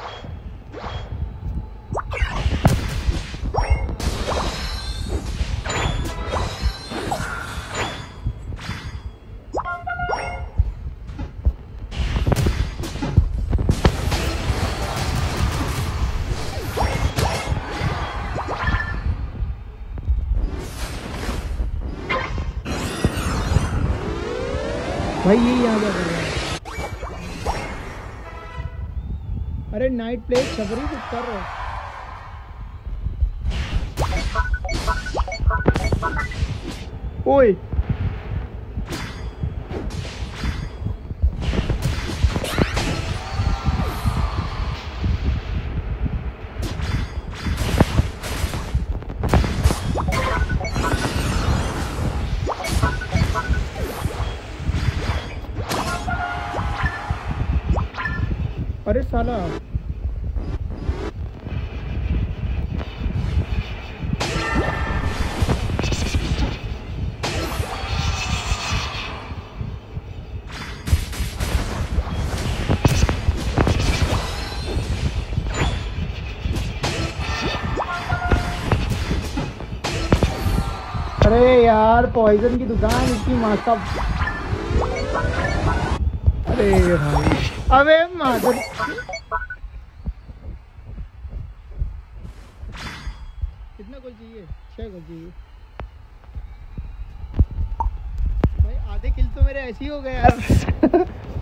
S1: भाई ये यहाँ क्या कर रहा है? अरे नाइट प्लेस सफरी कुछ कर रहा है। ओए अरे साला अरे यार पॉइजन की दुकान इसकी माँ का। अरे भाई अबे माधर कितना गोल चाहिए? 6 गोल चाहिए भाई। आधे किल तो मेरे ऐसे ही हो गए यार।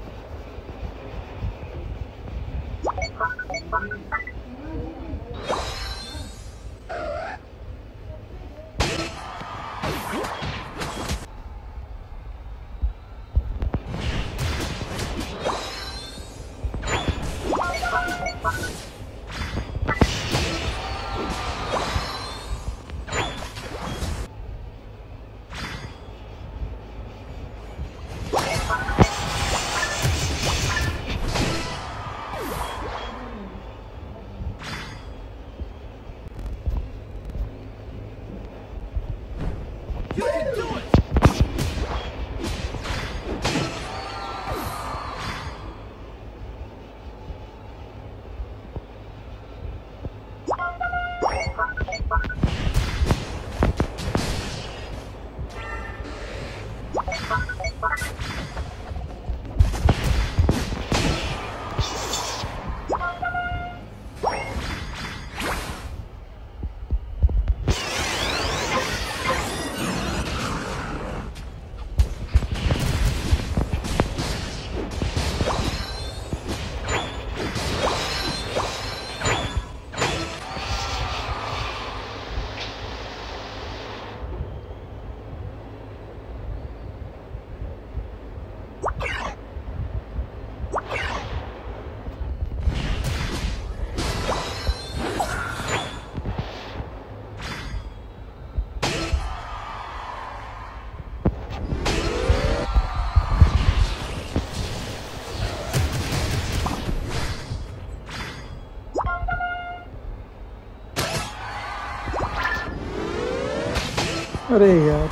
S1: अरे यार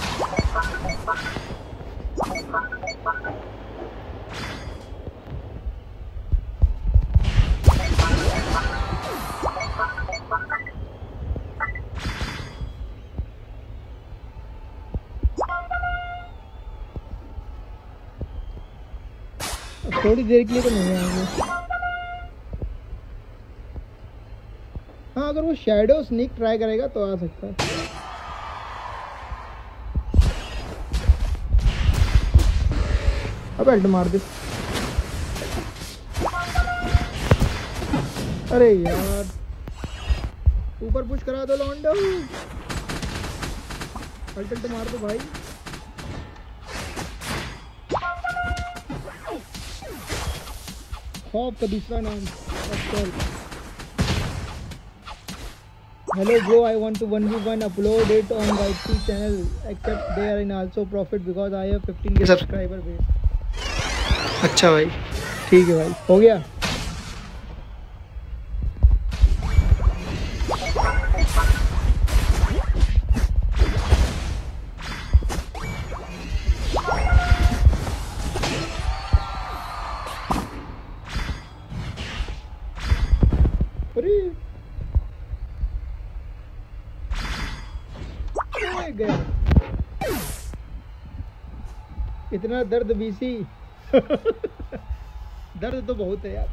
S1: थोड़ी देर के लिए तो नहीं आएंगे। हाँ अगर वो शैडो स्नीक ट्राई करेगा तो आ सकता है। अब अल्ट मार दे। अरे यार ऊपर पुश करा दो लॉन्डो। अल्ट मार दो भाई। खौफ का दूसरा नाम। Hello bro, I want to 1v1 upload it on YT channel except they are in also profit because I have 15k subscriber base। अच्छा भाई ठीक है भाई हो गया। गए। इतना दर्द बीसी। दर्द तो बहुत है यार।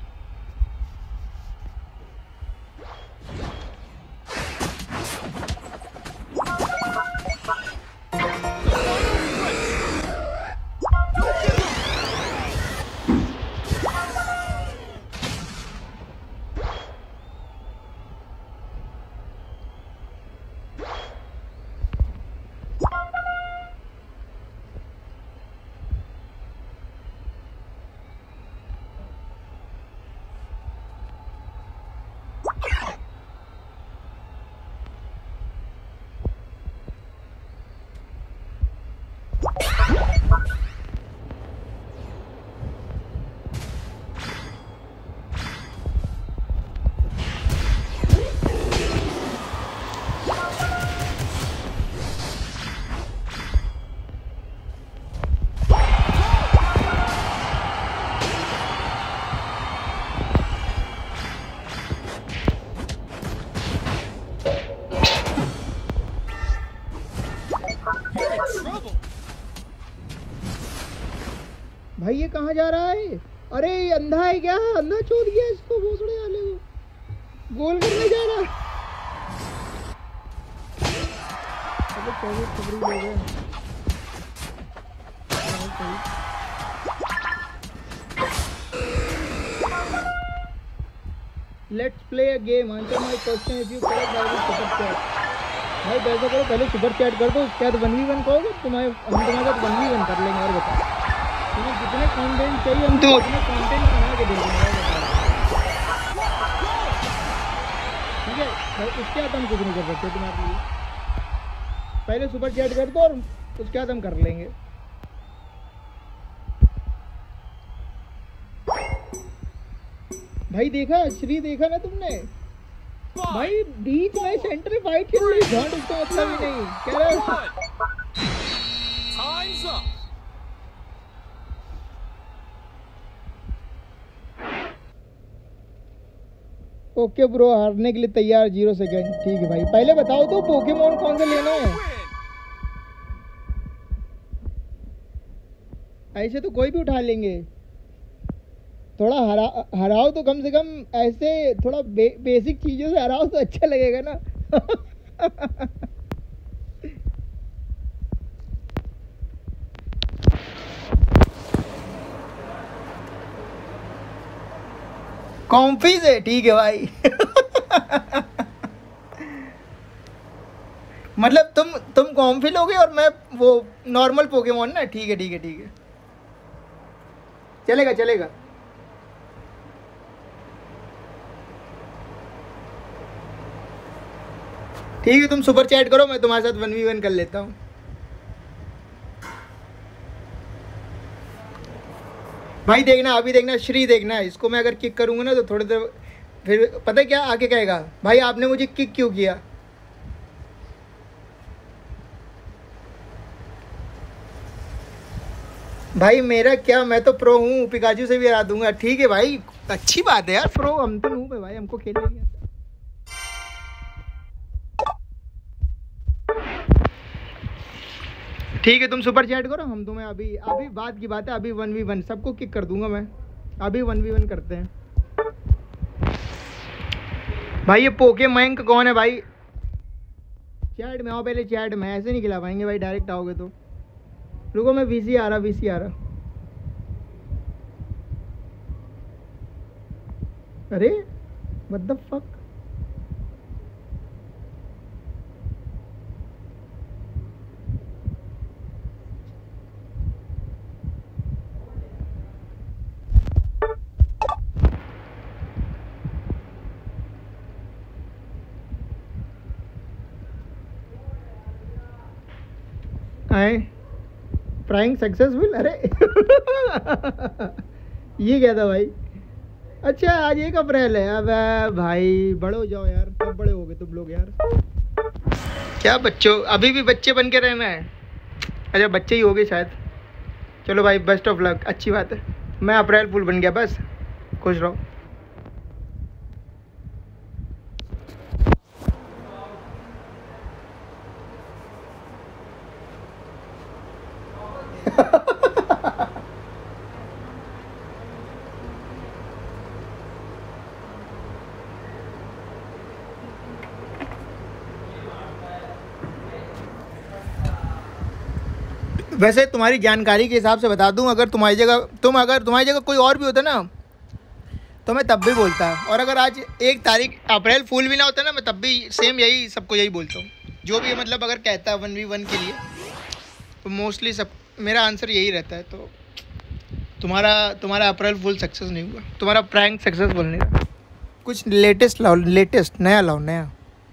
S1: भाई ये कहाँ जा रहा है? अरे ये अंधा है क्या? अंधा छोड़ गया इसको, भोसड़े वाले को गोल करने जा रहा है। अबे कैसे खबरी ले गए। Let's play a game. Answer my question if you correct I will super chat. भाई वैसा करो, पहले सुपर चैट कर दो, उसके बाद 1v1 कहोगे, हम तुम्हारे साथ 1v1 कर लेंगे। और बताओ तुम्हें जितने कंटेंट चाहिए हम तो उतने कंटेंट बना के दे देंगे। ठीक है भाई, उसके बाद हम कुछ नहीं कर सकते तुम्हारे लिए। पहले सुपर चैट कर दो और उसके बाद हम कर लेंगे। भाई देखा श्री, देखा ना तुमने? भाई बीच में सेंटर में फाइट चल रही, झंड उसका मतलब ही नहीं कह रहा। ओके ब्रो, हारने के लिए तैयार 0 सेकंड। ठीक है भाई, पहले बताओ तो पोकेमोन कौन सा लेना है? ऐसे तो कोई भी उठा लेंगे। थोड़ा हराओ तो कम से कम, ऐसे थोड़ा बेसिक चीजों से हराओ तो अच्छा लगेगा ना। कॉम्फी से ठीक है भाई। मतलब तुम कॉम्फी लोगे और मैं वो नॉर्मल पोकेमोन ना। ठीक है ठीक है ठीक है, चलेगा चलेगा। ठीक है, तुम सुपर चैट करो, मैं तुम्हारे साथ 1v1 कर लेता हूँ। भाई देखना, अभी देखना श्री, देखना इसको मैं अगर किक करूँगा ना तो थोड़ी देर फिर पता है क्या आके कहेगा, भाई आपने मुझे किक क्यों किया। भाई मेरा क्या, मैं तो प्रो हूँ, पिकाचू से भी हरा दूंगा। ठीक है भाई, अच्छी बात है यार, प्रो हम तो नूब है भाई, हमको खेलने नहीं आता। ठीक है, तुम सुपर चैट करो, हम तुम्हें अभी अभी बात की बात है, अभी 1v1 सबको किक कर दूंगा मैं। अभी 1v1 करते हैं। भाई ये पोकेमैंक कौन है भाई? चैट में आओ पहले, चैट में ऐसे नहीं खिला पाएंगे भाई, डायरेक्ट आओगे तो। रुको मैं वीसी आ रहा। अरे what the fuck. I praying successful. अरे ये क्या था भाई? अच्छा आज 1 अप्रैल है। अब भाई बड़े हो जाओ यार, कब बड़े हो गए तुम लोग यार? क्या बच्चों, अभी भी बच्चे बन के रहना है? अच्छा बच्चे ही हो गए शायद। चलो भाई बेस्ट ऑफ लक, अच्छी बात है। मैं अप्रैल फूल बन गया, बस खुश रहो। वैसे तुम्हारी जानकारी के हिसाब से बता दूं, अगर तुम्हारी जगह कोई और भी होता ना तो मैं तब भी बोलता। और अगर आज 1 तारीख अप्रैल फूल भी ना होता ना, मैं तब भी सेम यही सबको यही बोलता हूँ। जो भी मतलब अगर कहता है 1v1 के लिए तो मोस्टली सब मेरा आंसर यही रहता है। तो तुम्हारा अप्रैल फूल सक्सेस नहीं हुआ, तुम्हारा प्रैंक सक्सेसफुल नहीं रहा। कुछ लेटेस्ट लाओ, लेटेस्ट नया लाओ, नया।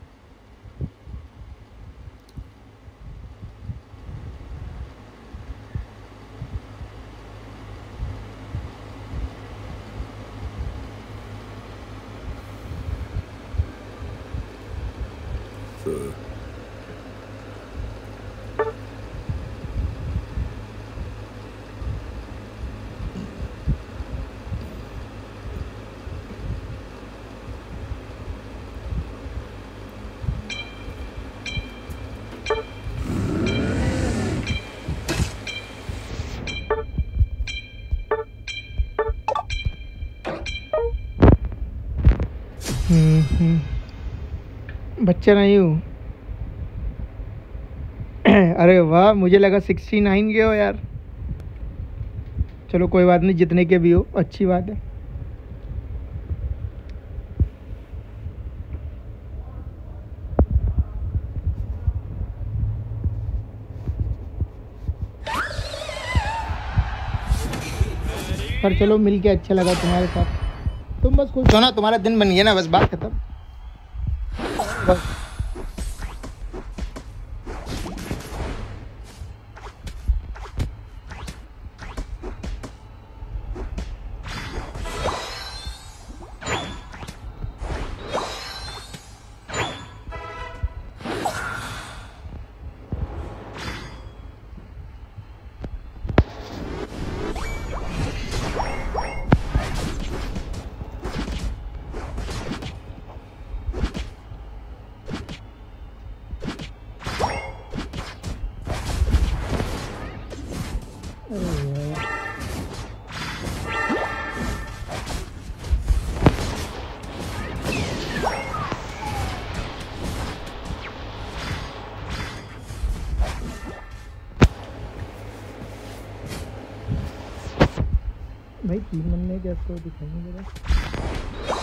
S1: बच्चा नहीं हूँ। अरे वाह, मुझे लगा 69 के हो यार। चलो कोई बात नहीं, जितने के भी हो अच्छी बात है। पर चलो मिल के अच्छा लगा तुम्हारे साथ। तुम बस खुश हो ना, तुम्हारा दिन बन गया ना, बस बात खत्म। बस भाई 3 बनने क्या तो दिखाएंगे जरा।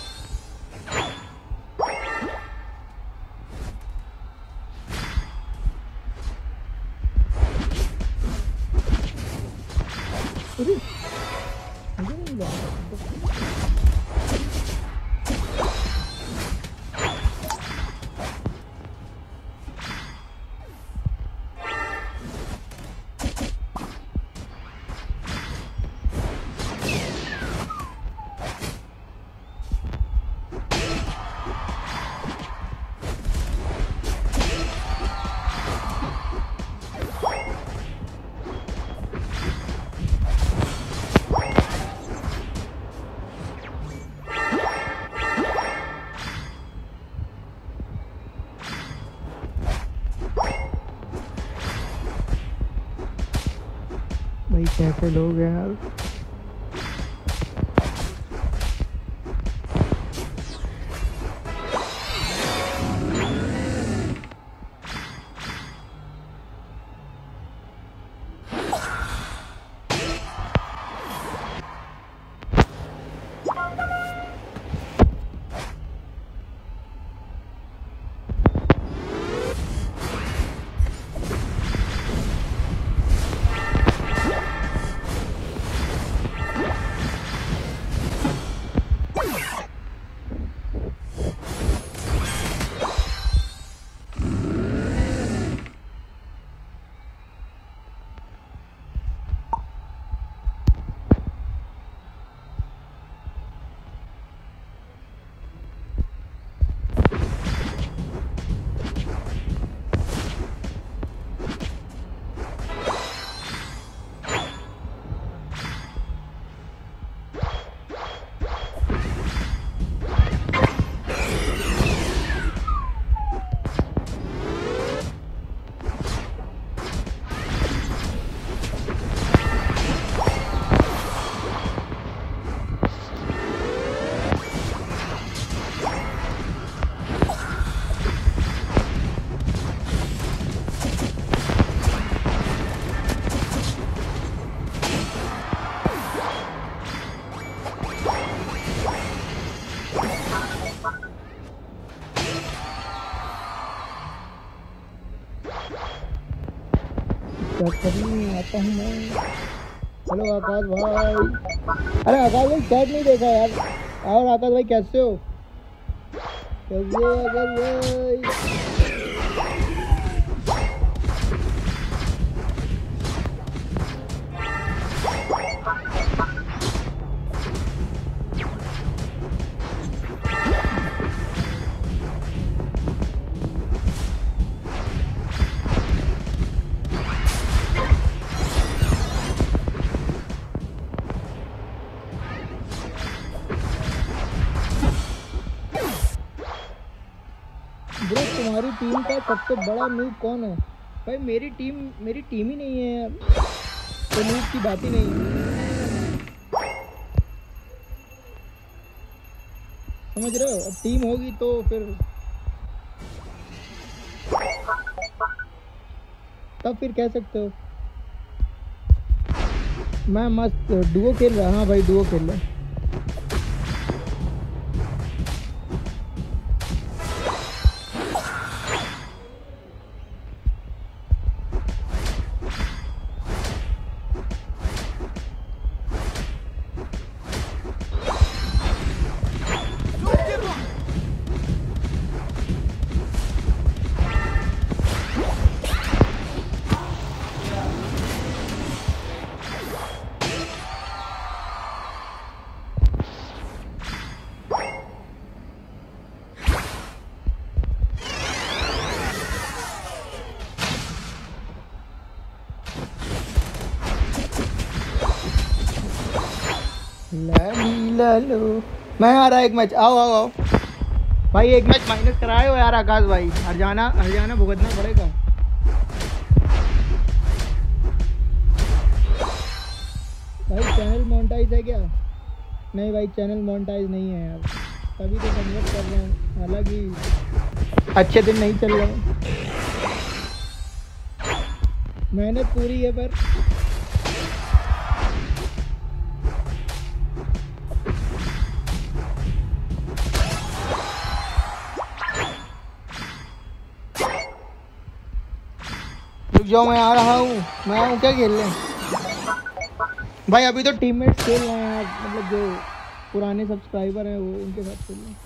S1: अरे मुझे नहीं लगा। भाई कैसे लोग हैं यार। क्या करनी आता हूँ मैं। हेलो आकाश भाई। अरे आकाश भाई चैट नहीं देखा यार। और आकाश भाई कैसे हो? कैसे हो आकाश भाई? ब्रो तुम्हारी टीम का सबसे बड़ा नूब कौन है? भाई मेरी टीम ही नहीं है यार, तो नूब की बात ही नहीं है। समझ रहे हो? अब टीम होगी तो फिर तब फिर कह सकते हो। मैं मस्त डुओ खेल रहा। हाँ भाई डुओ खेल रहा। लो मैं आ रहा एक मैच। आओ आओ आओ भाई, एक मैच माइनस कराए हो यार आकाश भाई। हरजाना भुगतना पड़ेगा। भाई चैनल मोनेटाइज है क्या? नहीं भाई चैनल मोनेटाइज नहीं है यार, तभी तो कन्वर्ट कर रहा हूँ। हालांकि अच्छे दिन नहीं चल रहे, मेहनत पूरी है पर जो मैं आ रहा हूँ। मैं आऊँ क्या खेलने? भाई अभी तो टीममेट्स खेल रहे हैं, मतलब जो पुराने सब्सक्राइबर हैं वो उनके साथ खेल रहे हैं।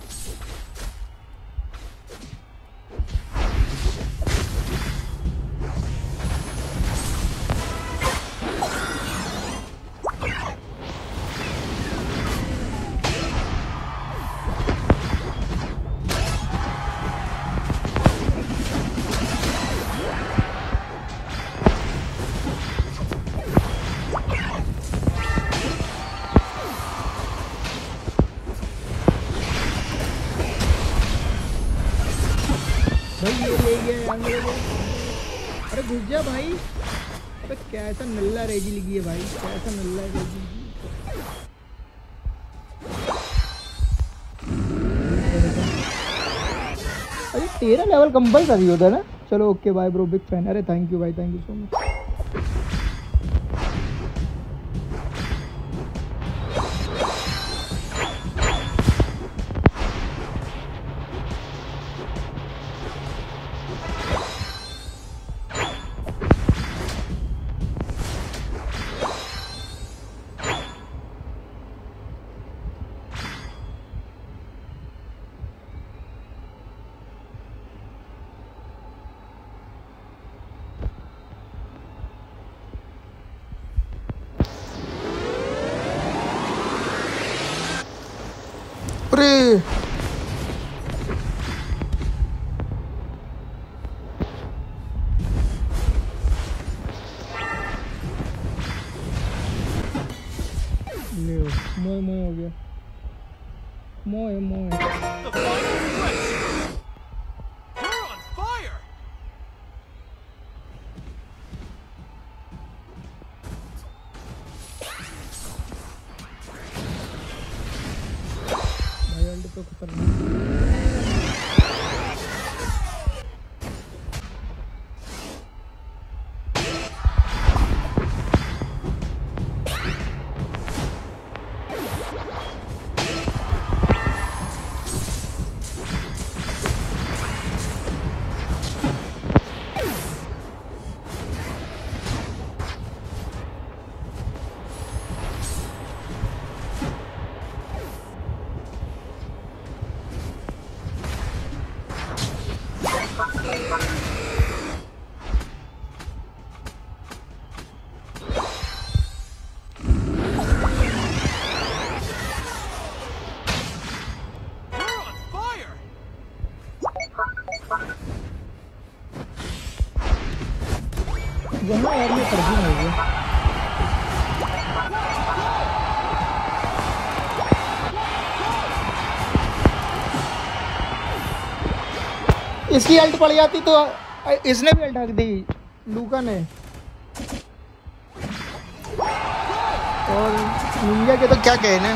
S1: अरे घुस जा भाई। अरे कैसा नल्ला रेजी लगी है भाई, कैसा नल्ला रेजी लगी। अरे 13 लेवल कंपल्सरी होता है ना? चलो okay bye bro, big fan. अरे थैंक यू भाई, थैंक यू सो मच। अरे मोए हो गया, मोए तो खतरनाक। जहाँ यार ये फर्जी हो गया। इसकी अल्ट पड़ जाती तो इसने भी अल्ट हक दी लूका ने। और निंजा के तो क्या कहने।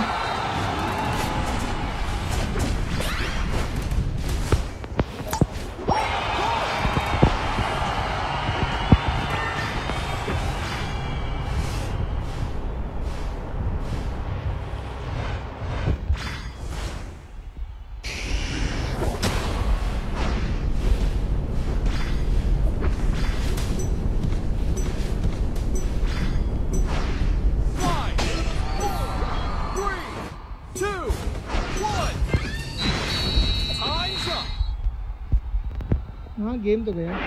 S1: हाँ गेम तो गया।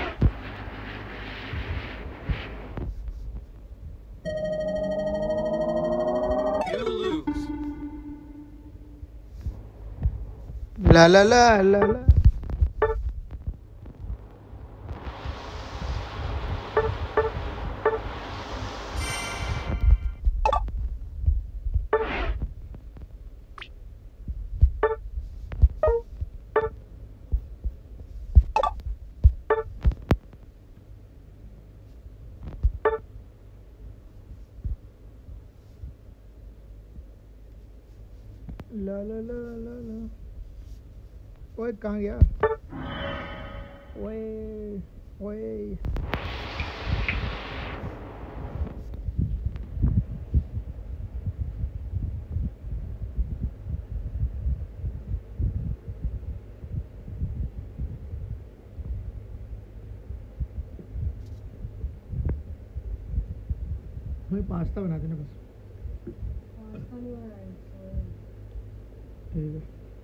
S1: ला ला ला ला ला। ला ला ला ला ला। ओए कहाँ गया? ओए ओए मुझे पास्ता बना देना बस। ठीक है।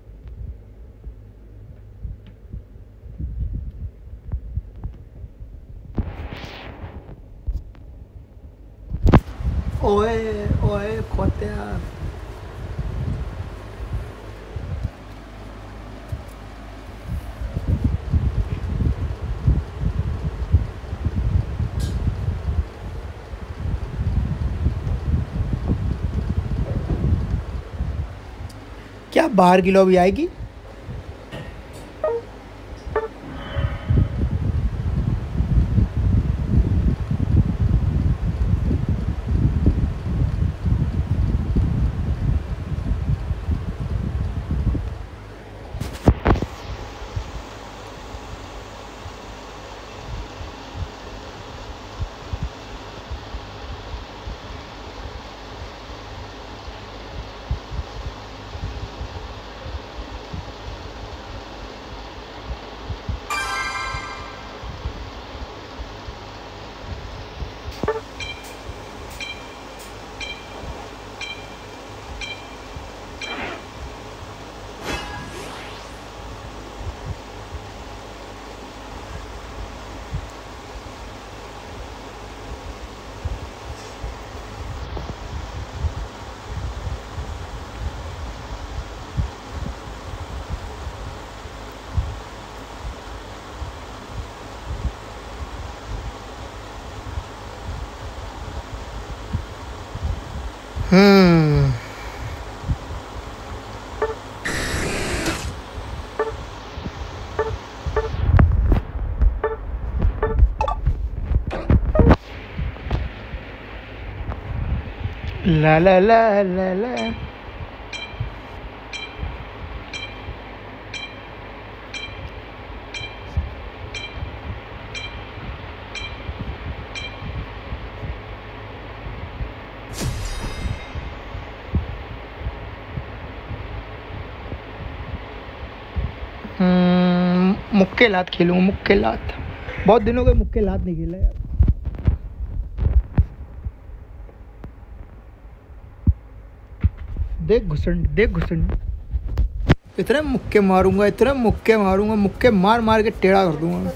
S1: ओए ओए खोत्या। क्या बाहर की लॉबी आएगी? ला ला ला ला ला। मुक्के लात खेलूंगा। मुक्के लात बहुत दिनों के मुक्के लात नहीं खेला यार। देख घुसंड देख घुसंड। इतने मुक्के मारूंगा इतने मुक्के मारूंगा मुक्के मार मार के टेढ़ा कर दूंगा।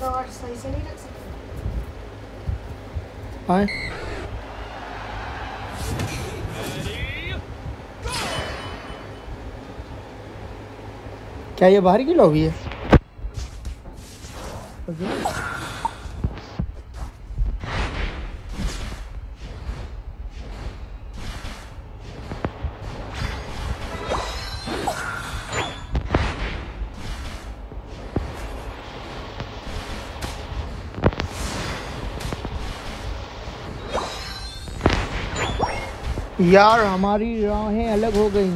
S1: आए क्या ये बाहर की लॉबी है? यार हमारी राहें अलग हो गई।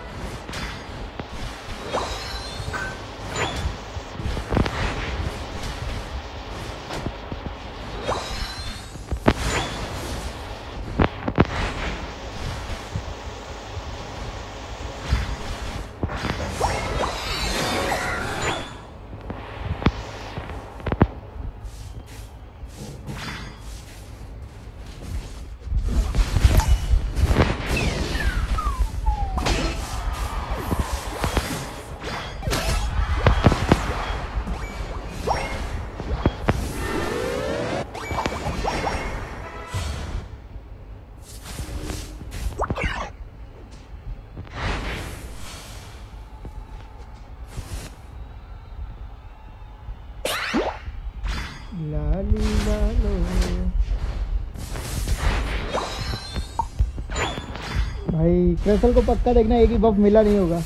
S1: लाली लालो। भाई क्रिस्टल को पक्का देखना, एक ही बफ मिला नहीं होगा।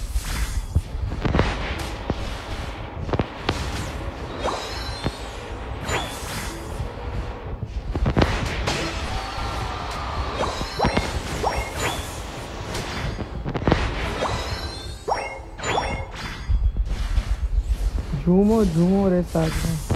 S1: झूमो झूमो रे साथ में।